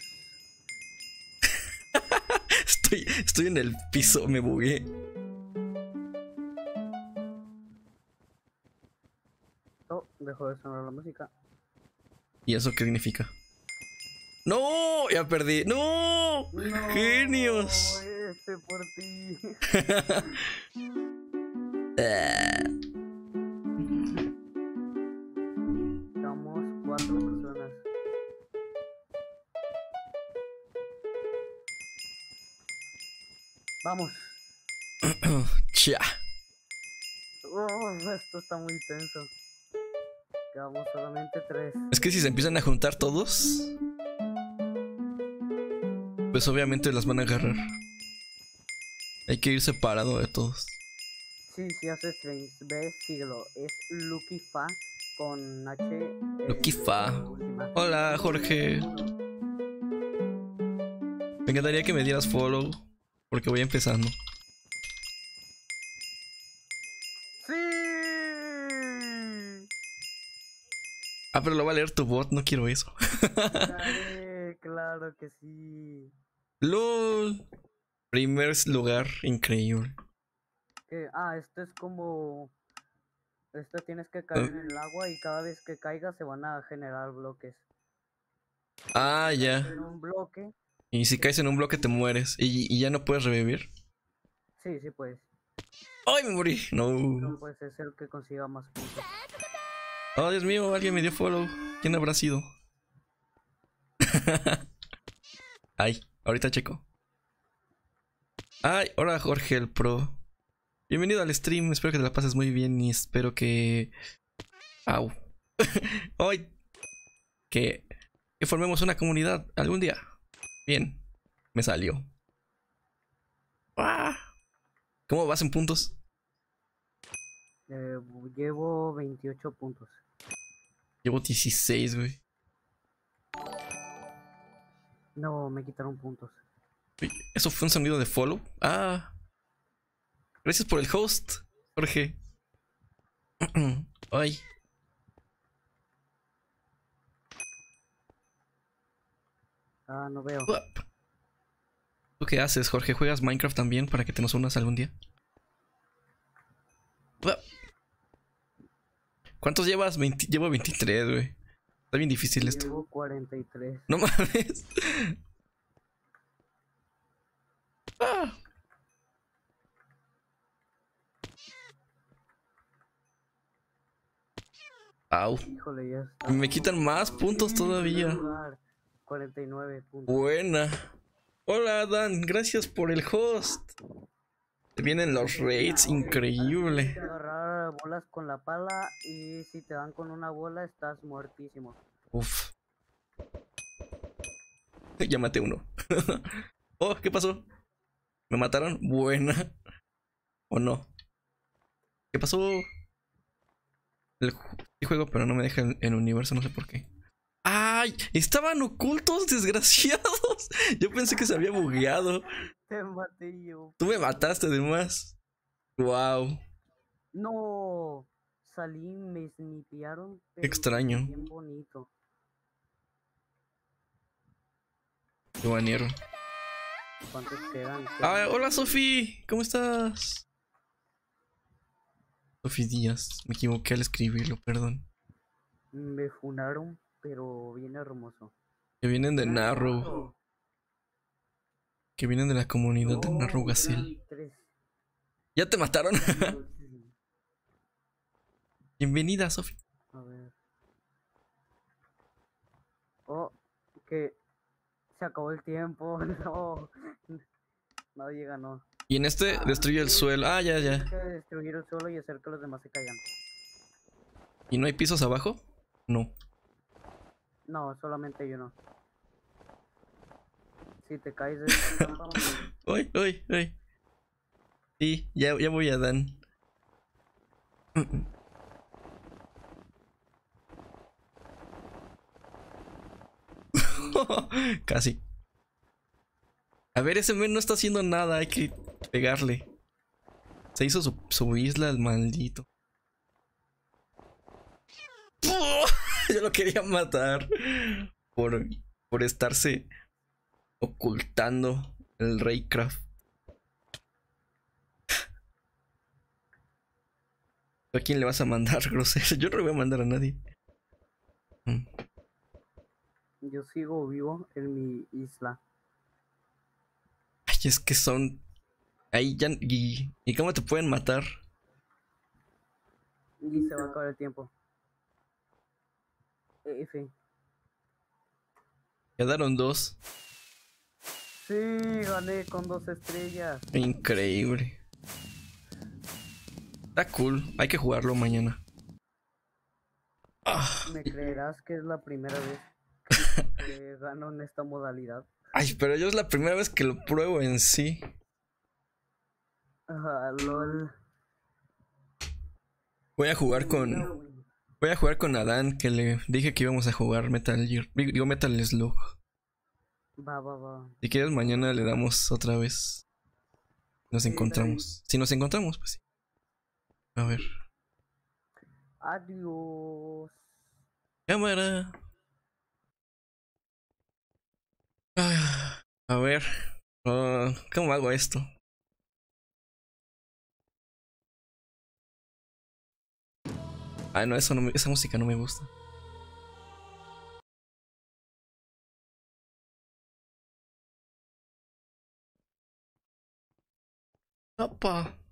estoy en el piso, me bugué. Oh, Dejó de sonar la música. ¿Y eso qué significa? ¡No! Ya perdí. ¡No! No, ¡Genios! por ti. Somos 4 personas. Vamos. Cha. Esto está muy tenso. Quedamos solamente 3. Es que si se empiezan a juntar todos, pues obviamente las van a agarrar. Hay que ir separado de todos. Sí, sí hace streams. Ve, síguelo. Es Lucky Fa con H. Lucky Fa. Última. Hola, Jorge. Me encantaría que me dieras follow, porque voy empezando. ¡Sí! Ah, pero lo va a leer tu bot, no quiero eso. Dale, claro que sí. LOL. Primer lugar, increíble. Esto es como... Esto tienes que caer en el agua y cada vez que caigas se van a generar bloques. Ah, ya. En un bloque, Y si caes en un bloque te mueres. Y ya no puedes revivir. sí, sí pues. ¡Ay, me morí! Pero No. pues es el que consiga más puntos. Oh, Dios mío, alguien me dio follow. ¿Quién habrá sido? Ay, ahorita checo. Ay, hola Jorge el Pro. Bienvenido al stream, espero que te la pases muy bien y espero que... Au. Hoy que formemos una comunidad algún día. Bien, me salió. ¡Ah! ¿Cómo vas en puntos? Llevo 28 puntos. Llevo 16, güey. No, me quitaron puntos. Uy, ¿eso fue un sonido de follow? Ah. Gracias por el host, Jorge. Ay. No veo. Uap. ¿Tú qué haces, Jorge? ¿Juegas Minecraft también para que te nos unas algún día? Uap. ¿Cuántos llevas? Llevo 23, güey. Está bien difícil esto. Llevo 43. No mames. Ah. Au. Híjole, ya está. Me quitan más puntos todavía. Lugar, 49 puntos. Buena. Hola, Dan. Gracias por el host. Te vienen los raids, increíble. Tienes que agarrar bolas con la pala y si te dan con una bola estás muertísimo. Uf. Ya maté uno. Oh, ¿qué pasó? ¿Me mataron? Buena. ¿O no? ¿Qué pasó? Sí juego, pero no me deja el universo, no sé por qué. ¡Ay! Estaban ocultos, desgraciados. Yo pensé que se había bugueado. Te maté yo. Tú me mataste además. Wow. No, salí, me snipearon. Qué extraño. Bien bonito. Te banearon. ¿Cuántos quedan? Ah, hola Sofi, ¿cómo estás? Sofi Díaz, me equivoqué al escribirlo, perdón. Me funaron, pero bien hermoso. Que vienen de Narrow. Que vienen de la comunidad de Narrow Gazelle. 3. ¿Ya te mataron? Bienvenida, Sofi. A ver. Oh, que se acabó el tiempo. No, nadie ganó. Y en este destruye el suelo. Ah, ya, Tienes ya. que destruir el suelo y hacer que los demás se caigan. ¿Y no hay pisos abajo? No. No, solamente hay uno. Si te caes de esta trampa, ¡Uy, uy, uy! Sí, ya voy a Dan. Casi. A ver, ese men no está haciendo nada, hay que pegarle. Se hizo su isla el maldito. Yo lo quería matar por estarse ocultando el Raycraft. ¿A quién le vas a mandar, grosero? Yo no le voy a mandar a nadie. Mm. Yo sigo vivo en mi isla. Ay, es que son. Ahí ya. ¿Y cómo te pueden matar? Y se va a acabar el tiempo. F. Quedaron 2. Sí, gané con 2 estrellas. Increíble. Está cool. Hay que jugarlo mañana. Ah. ¿Me creerás que es la primera vez que gano en esta modalidad? Ay, pero yo es la primera vez que lo pruebo en sí. LOL. Voy a jugar Mira, con. güey. Voy a jugar con Adán, que le dije que íbamos a jugar Metal Gear. Digo Metal Slug. Va. Si quieres, mañana le damos otra vez. Nos Sí, encontramos. Si nos encontramos, pues sí. A ver. Adiós. Cámara. A ver. ¿Cómo hago esto? Ah, no, eso no esa música no me gusta. Opa.